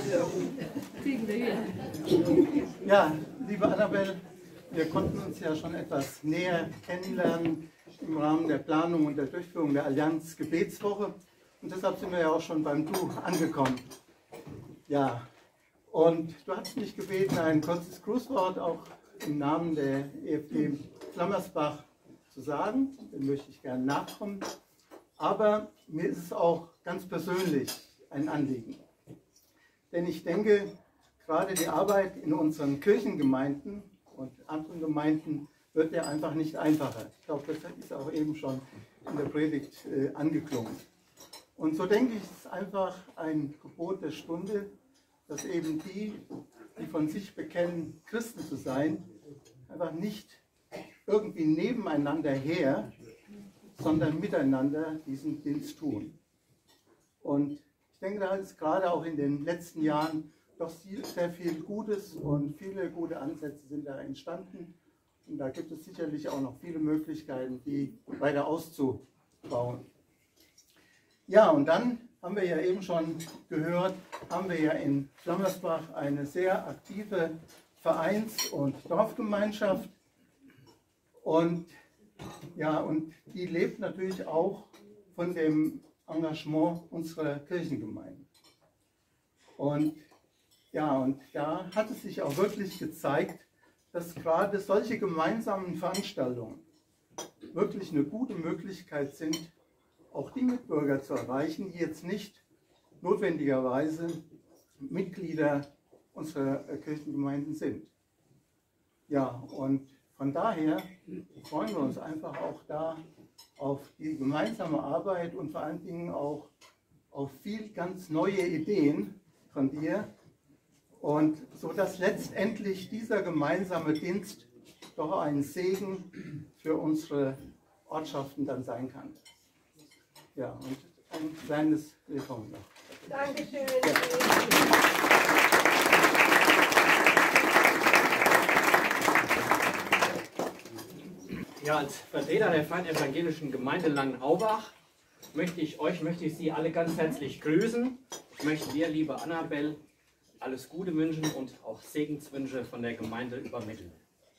Ja, liebe Annabelle, wir konnten uns ja schon etwas näher kennenlernen im Rahmen der Planung und der Durchführung der Allianz Gebetswoche. Und deshalb sind wir ja auch schon beim Du angekommen. Ja, und du hast mich gebeten, ein kurzes Grußwort auch im Namen der E F G Flammersbach zu sagen. Dem möchte ich gerne nachkommen. Aber mir ist es auch ganz persönlich ein Anliegen. Denn ich denke, gerade die Arbeit in unseren Kirchengemeinden und anderen Gemeinden wird ja einfach nicht einfacher. Ich glaube, das ist auch eben schon in der Predigt äh, angeklungen. Und so denke ich, es ist einfach ein Gebot der Stunde, dass eben die, die von sich bekennen, Christen zu sein, einfach nicht irgendwie nebeneinander her, sondern miteinander diesen Dienst tun. Und ich denke, da ist gerade auch in den letzten Jahren doch sehr viel Gutes und viele gute Ansätze sind da entstanden. Und da gibt es sicherlich auch noch viele Möglichkeiten, die weiter auszubauen. Ja, und dann haben wir ja eben schon gehört, haben wir ja in Flammersbach eine sehr aktive Vereins- und Dorfgemeinschaft. Und, ja, und die lebt natürlich auch von dem Engagement unserer Kirchengemeinden. Und, ja, und da hat es sich auch wirklich gezeigt, dass gerade solche gemeinsamen Veranstaltungen wirklich eine gute Möglichkeit sind, auch die Mitbürger zu erreichen, die jetzt nicht notwendigerweise Mitglieder unserer Kirchengemeinden sind. Ja, und von daher freuen wir uns einfach auch da auf die gemeinsame Arbeit und vor allen Dingen auch auf viel ganz neue Ideen von dir. Und so dass letztendlich dieser gemeinsame Dienst doch ein Segen für unsere Ortschaften dann sein kann. Ja, und ein kleines Willkommen noch. Dankeschön. Ja, als Vertreter der Freien Evangelischen Gemeinde Langenaubach möchte ich euch, möchte ich Sie alle ganz herzlich grüßen. Ich möchte dir, liebe Annabelle, alles Gute wünschen und auch Segenswünsche von der Gemeinde übermitteln.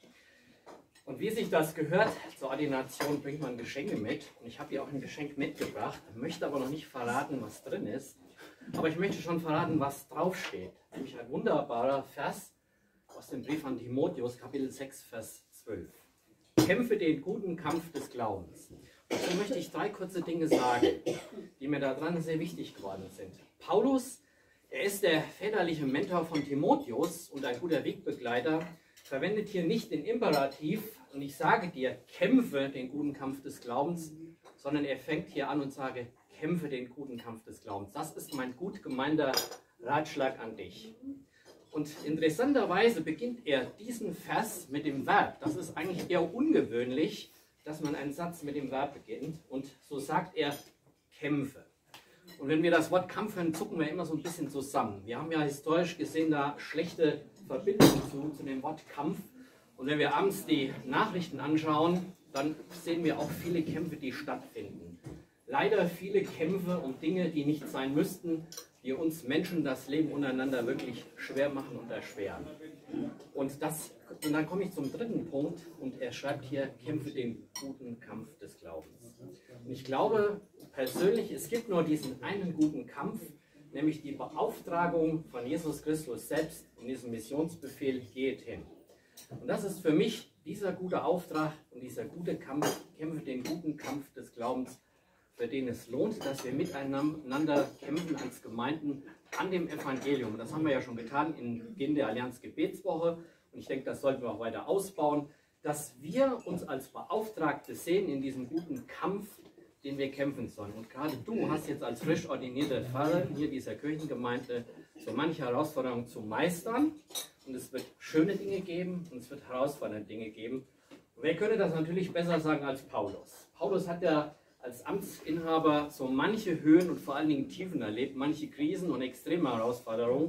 Und wie sich das gehört, zur Ordination bringt man Geschenke mit. Und ich habe hier auch ein Geschenk mitgebracht, möchte aber noch nicht verraten, was drin ist. Aber ich möchte schon verraten, was draufsteht. Nämlich ein wunderbarer Vers aus dem Brief an Timotheus, Kapitel sechs, Vers zwölf. Kämpfe den guten Kampf des Glaubens. Und so möchte ich drei kurze Dinge sagen, die mir daran sehr wichtig geworden sind. Paulus, er ist der väterliche Mentor von Timotheus und ein guter Wegbegleiter, verwendet hier nicht den Imperativ und ich sage dir, kämpfe den guten Kampf des Glaubens, sondern er fängt hier an und sage, kämpfe den guten Kampf des Glaubens. Das ist mein gut gemeinter Ratschlag an dich. Und interessanterweise beginnt er diesen Vers mit dem Verb. Das ist eigentlich eher ungewöhnlich, dass man einen Satz mit dem Verb beginnt. Und so sagt er, kämpfe. Und wenn wir das Wort Kampf hören, zucken wir immer so ein bisschen zusammen. Wir haben ja historisch gesehen da schlechte Verbindungen zu, zu dem Wort Kampf. Und wenn wir abends die Nachrichten anschauen, dann sehen wir auch viele Kämpfe, die stattfinden. Leider viele Kämpfe um Dinge, die nicht sein müssten, die uns Menschen das Leben untereinander wirklich schwer machen und erschweren. Und, das, und dann komme ich zum dritten Punkt und er schreibt hier, kämpfe den guten Kampf des Glaubens. Und ich glaube persönlich, es gibt nur diesen einen guten Kampf, nämlich die Beauftragung von Jesus Christus selbst in diesem Missionsbefehl, geht hin. Und das ist für mich dieser gute Auftrag und dieser gute Kampf, kämpfe den guten Kampf des Glaubens, für den es lohnt, dass wir miteinander kämpfen als Gemeinden an dem Evangelium. Das haben wir ja schon getan in Beginn der Allianz Gebetswoche und ich denke, das sollten wir auch weiter ausbauen, dass wir uns als Beauftragte sehen in diesem guten Kampf, den wir kämpfen sollen. Und gerade du hast jetzt als frisch ordinierter Pfarrer hier dieser Kirchengemeinde so manche Herausforderungen zu meistern und es wird schöne Dinge geben und es wird herausfordernde Dinge geben. Und wer könnte das natürlich besser sagen als Paulus? Paulus hat ja als Amtsinhaber so manche Höhen und vor allen Dingen Tiefen erlebt, manche Krisen und extreme Herausforderungen.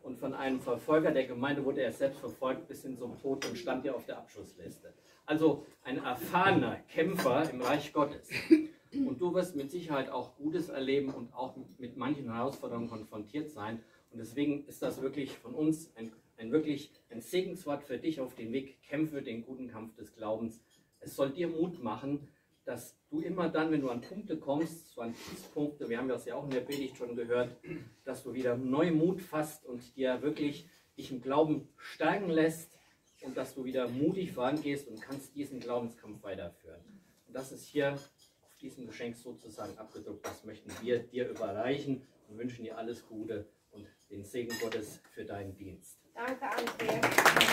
Und von einem Verfolger der Gemeinde wurde er selbst verfolgt bis hin zum Tod und stand ja auf der Abschussliste. Also ein erfahrener Kämpfer im Reich Gottes. Und du wirst mit Sicherheit auch Gutes erleben und auch mit manchen Herausforderungen konfrontiert sein. Und deswegen ist das wirklich von uns ein, ein wirklich ein Segenswort für dich auf den Weg. Kämpfe den guten Kampf des Glaubens. Es soll dir Mut machen, dass du immer dann, wenn du an Punkte kommst, so an Punkte, wir haben das ja auch in der Predigt schon gehört, dass du wieder neu Mut fasst und dir wirklich dich im Glauben stärken lässt und dass du wieder mutig vorangehst und kannst diesen Glaubenskampf weiterführen. Und das ist hier auf diesem Geschenk sozusagen abgedruckt. Das möchten wir dir überreichen und wünschen dir alles Gute und den Segen Gottes für deinen Dienst. Danke, André.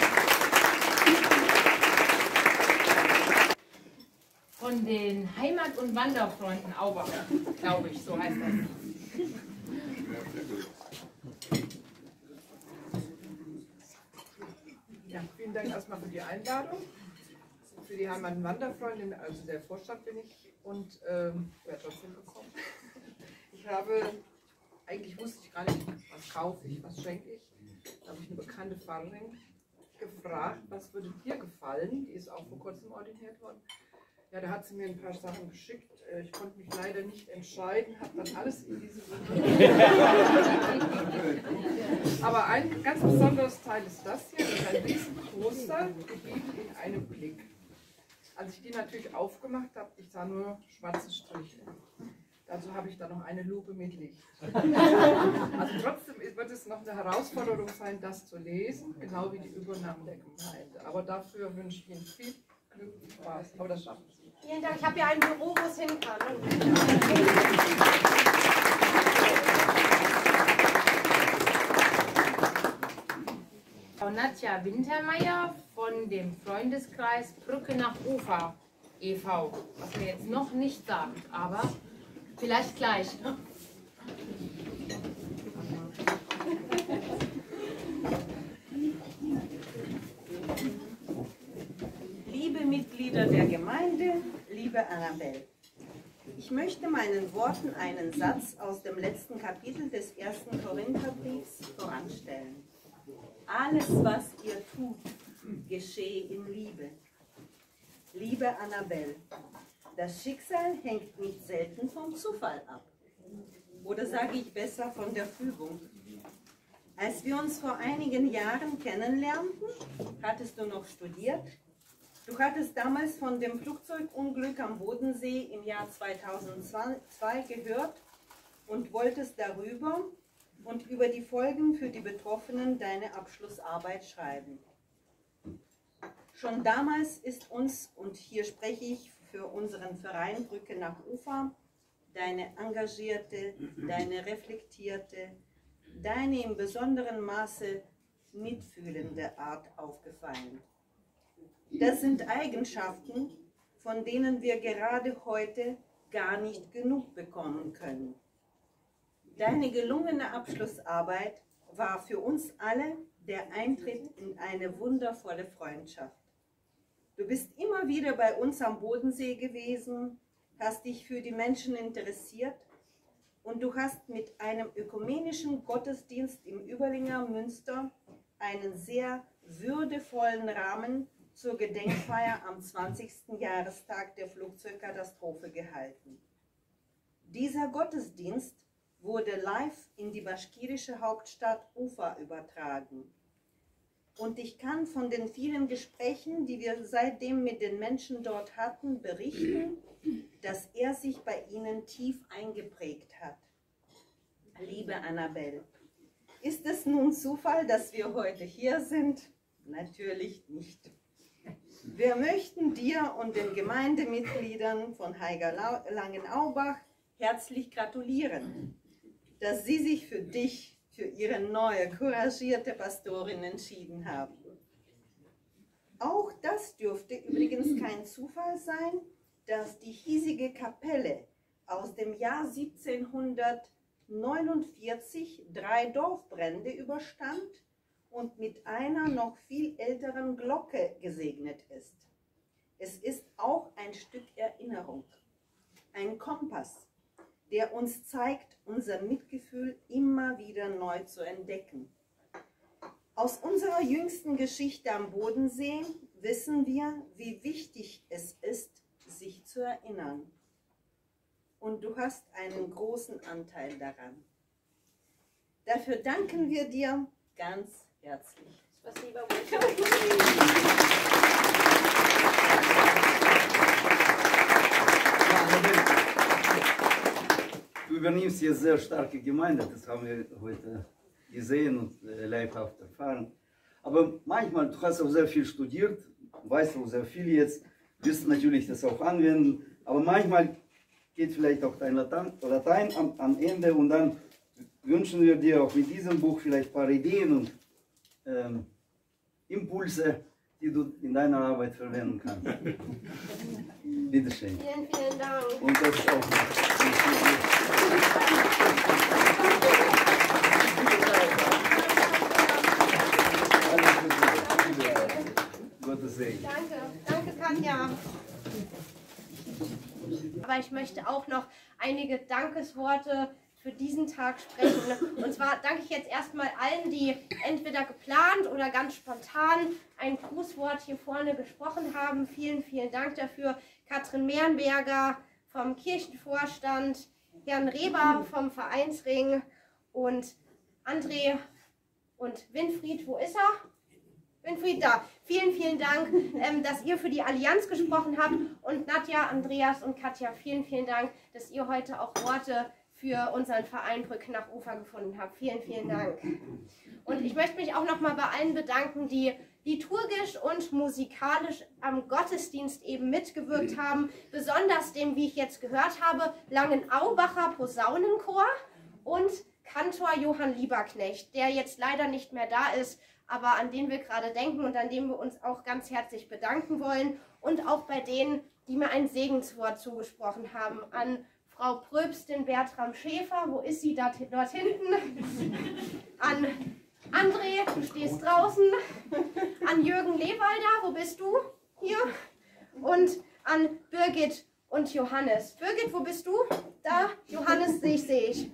Von den Heimat- und Wanderfreunden Aubach, glaube ich, so heißt das. Ja, vielen Dank erstmal für die Einladung. Für die Heimat- und Wanderfreunde, also der Vorstand bin ich und ähm, wäre trotzdem gekommen. Ich habe, eigentlich wusste ich gar nicht, was kaufe ich, was schenke ich. Da habe ich eine bekannte Pfarrerin gefragt, was würde dir gefallen? Die ist auch vor kurzem ordiniert worden. Ja, da hat sie mir ein paar Sachen geschickt. Ich konnte mich leider nicht entscheiden, habe dann alles in diese Richtung. Aber ein ganz besonderes Teil ist das hier, das ist ein Riesenposter, gegeben in einem Blick. Als ich die natürlich aufgemacht habe, ich sah nur schwarze Striche. Dazu habe ich dann noch eine Lupe mit Licht. Also trotzdem wird es noch eine Herausforderung sein, das zu lesen, genau wie die Übernahme der Gemeinde. Aber dafür wünsche ich Ihnen viel Glück und Spaß. Aber das schaffen Sie. Vielen Dank. Ich habe ja ein Büro, wo es hin kann. Frau Nadja Wintermeyer von dem Freundeskreis Brücke nach Ufer e V, was mir jetzt noch nicht sagt, aber vielleicht gleich. Liebe Mitglieder der Gemeinde, liebe Annabel, ich möchte meinen Worten einen Satz aus dem letzten Kapitel des ersten Korintherbriefs voranstellen. Alles, was ihr tut, geschehe in Liebe. Liebe Annabel, das Schicksal hängt nicht selten vom Zufall ab. Oder sage ich besser von der Fügung. Als wir uns vor einigen Jahren kennenlernten, hattest du noch studiert. Du hattest damals von dem Flugzeugunglück am Bodensee im Jahr zweitausendzwei gehört und wolltest darüber und über die Folgen für die Betroffenen deine Abschlussarbeit schreiben. Schon damals ist uns, und hier spreche ich für unseren Verein Brücke nach Ufer, deine engagierte, deine reflektierte, deine im besonderen Maße mitfühlende Art aufgefallen. Das sind Eigenschaften, von denen wir gerade heute gar nicht genug bekommen können. Deine gelungene Abschlussarbeit war für uns alle der Eintritt in eine wundervolle Freundschaft. Du bist immer wieder bei uns am Bodensee gewesen, hast dich für die Menschen interessiert und du hast mit einem ökumenischen Gottesdienst im Überlinger Münster einen sehr würdevollen Rahmen zur Gedenkfeier am zwanzigsten Jahrestag der Flugzeugkatastrophe gehalten. Dieser Gottesdienst wurde live in die baschkirische Hauptstadt Ufa übertragen. Und ich kann von den vielen Gesprächen, die wir seitdem mit den Menschen dort hatten, berichten, dass er sich bei ihnen tief eingeprägt hat. Liebe Annabel, ist es nun Zufall, dass wir heute hier sind? Natürlich nicht. Wir möchten dir und den Gemeindemitgliedern von Heiger Langenaubach herzlich gratulieren, dass sie sich für dich, für ihre neue, couragierte Pastorin entschieden haben. Auch das dürfte übrigens kein Zufall sein, dass die hiesige Kapelle aus dem Jahr siebzehnhundertneunundvierzig drei Dorfbrände überstand und mit einer noch viel älteren Glocke gesegnet ist. Es ist auch ein Stück Erinnerung, ein Kompass, der uns zeigt, unser Mitgefühl immer wieder neu zu entdecken. Aus unserer jüngsten Geschichte am Bodensee wissen wir, wie wichtig es ist, sich zu erinnern. Und du hast einen großen Anteil daran. Dafür danken wir dir ganz herzlich. Спасибо. Du übernimmst jetzt sehr starke Gemeinde, das haben wir heute gesehen und leibhaft erfahren. Aber manchmal, du hast auch sehr viel studiert, weißt auch sehr viel jetzt, wirst natürlich das auch anwenden, aber manchmal geht vielleicht auch dein Latein, Latein am, am Ende und dann wünschen wir dir auch mit diesem Buch vielleicht ein paar Ideen und ähm, Impulse, die du in deiner Arbeit verwenden kannst. Bitte schön. Vielen, vielen Dank. Und das ist auch Gottes Segen. Danke, danke Katja. Aber ich möchte auch noch einige Dankesworte für diesen Tag sprechen. Und zwar danke ich jetzt erstmal allen, die entweder geplant oder ganz spontan ein Grußwort hier vorne gesprochen haben. Vielen, vielen Dank dafür. Katrin Mehrenberger vom Kirchenvorstand, Herrn Reber vom Vereinsring und André und Winfried, wo ist er? Winfried, da. Vielen, vielen Dank, ähm, dass ihr für die Allianz gesprochen habt. Und Nadja, Andreas und Katja, vielen, vielen Dank, dass ihr heute auch Worte für unseren Verein Brücke nach Ufer gefunden habt. Vielen, vielen Dank. Und ich möchte mich auch nochmal bei allen bedanken, die liturgisch und musikalisch am Gottesdienst eben mitgewirkt haben. Besonders dem, wie ich jetzt gehört habe, Langenaubacher Posaunenchor und Kantor Johann Lieberknecht, der jetzt leider nicht mehr da ist, aber an den wir gerade denken und an dem wir uns auch ganz herzlich bedanken wollen. Und auch bei denen, die mir ein Segenswort zugesprochen haben, an Frau Pröbstin Bertram Schäfer, wo ist sie? Dort, dort hinten. An André, du stehst draußen. An Jürgen Lewalder, wo bist du? Hier. Und an Birgit und Johannes. Birgit, wo bist du? Da. Johannes sehe ich, sehe ich.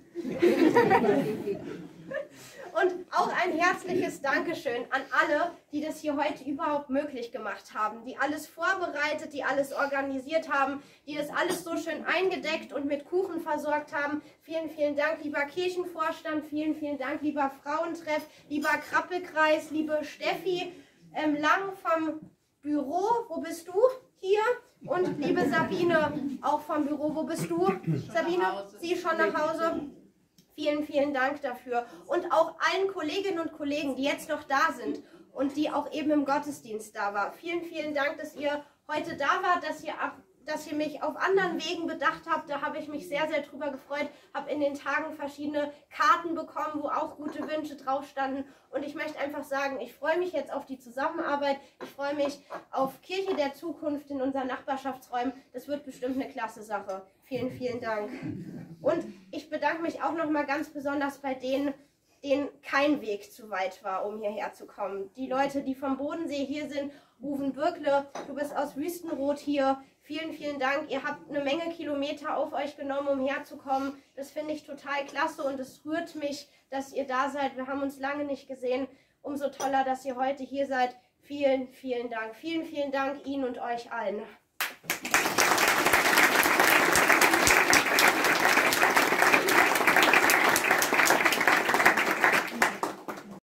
Und auch ein herzliches Dankeschön an alle, die das hier heute überhaupt möglich gemacht haben, die alles vorbereitet, die alles organisiert haben, die das alles so schön eingedeckt und mit Kuchen versorgt haben. Vielen, vielen Dank, lieber Kirchenvorstand, vielen, vielen Dank, lieber Frauentreff, lieber Krappelkreis, liebe Steffi ähm, Lang vom Büro, wo bist du? Hier. Und liebe Sabine, auch vom Büro, wo bist du? Sabine, sie schon nach Hause? Vielen, vielen Dank dafür. Und auch allen Kolleginnen und Kollegen, die jetzt noch da sind und die auch eben im Gottesdienst da waren. Vielen, vielen Dank, dass ihr heute da wart, dass ihr, dass ihr mich auf anderen Wegen bedacht habt. Da habe ich mich sehr, sehr drüber gefreut. Habe in den Tagen verschiedene Karten bekommen, wo auch gute Wünsche drauf standen. Und ich möchte einfach sagen, ich freue mich jetzt auf die Zusammenarbeit. Ich freue mich auf Kirche der Zukunft in unseren Nachbarschaftsräumen. Das wird bestimmt eine klasse Sache. Vielen, vielen Dank. Und ich bedanke mich auch noch mal ganz besonders bei denen, denen kein Weg zu weit war, um hierher zu kommen. Die Leute, die vom Bodensee hier sind. Ruven Bürkle, du bist aus Wüstenrot hier. Vielen, vielen Dank. Ihr habt eine Menge Kilometer auf euch genommen, um herzukommen. Das finde ich total klasse und es rührt mich, dass ihr da seid. Wir haben uns lange nicht gesehen. Umso toller, dass ihr heute hier seid. Vielen, vielen Dank. Vielen, vielen Dank Ihnen und euch allen.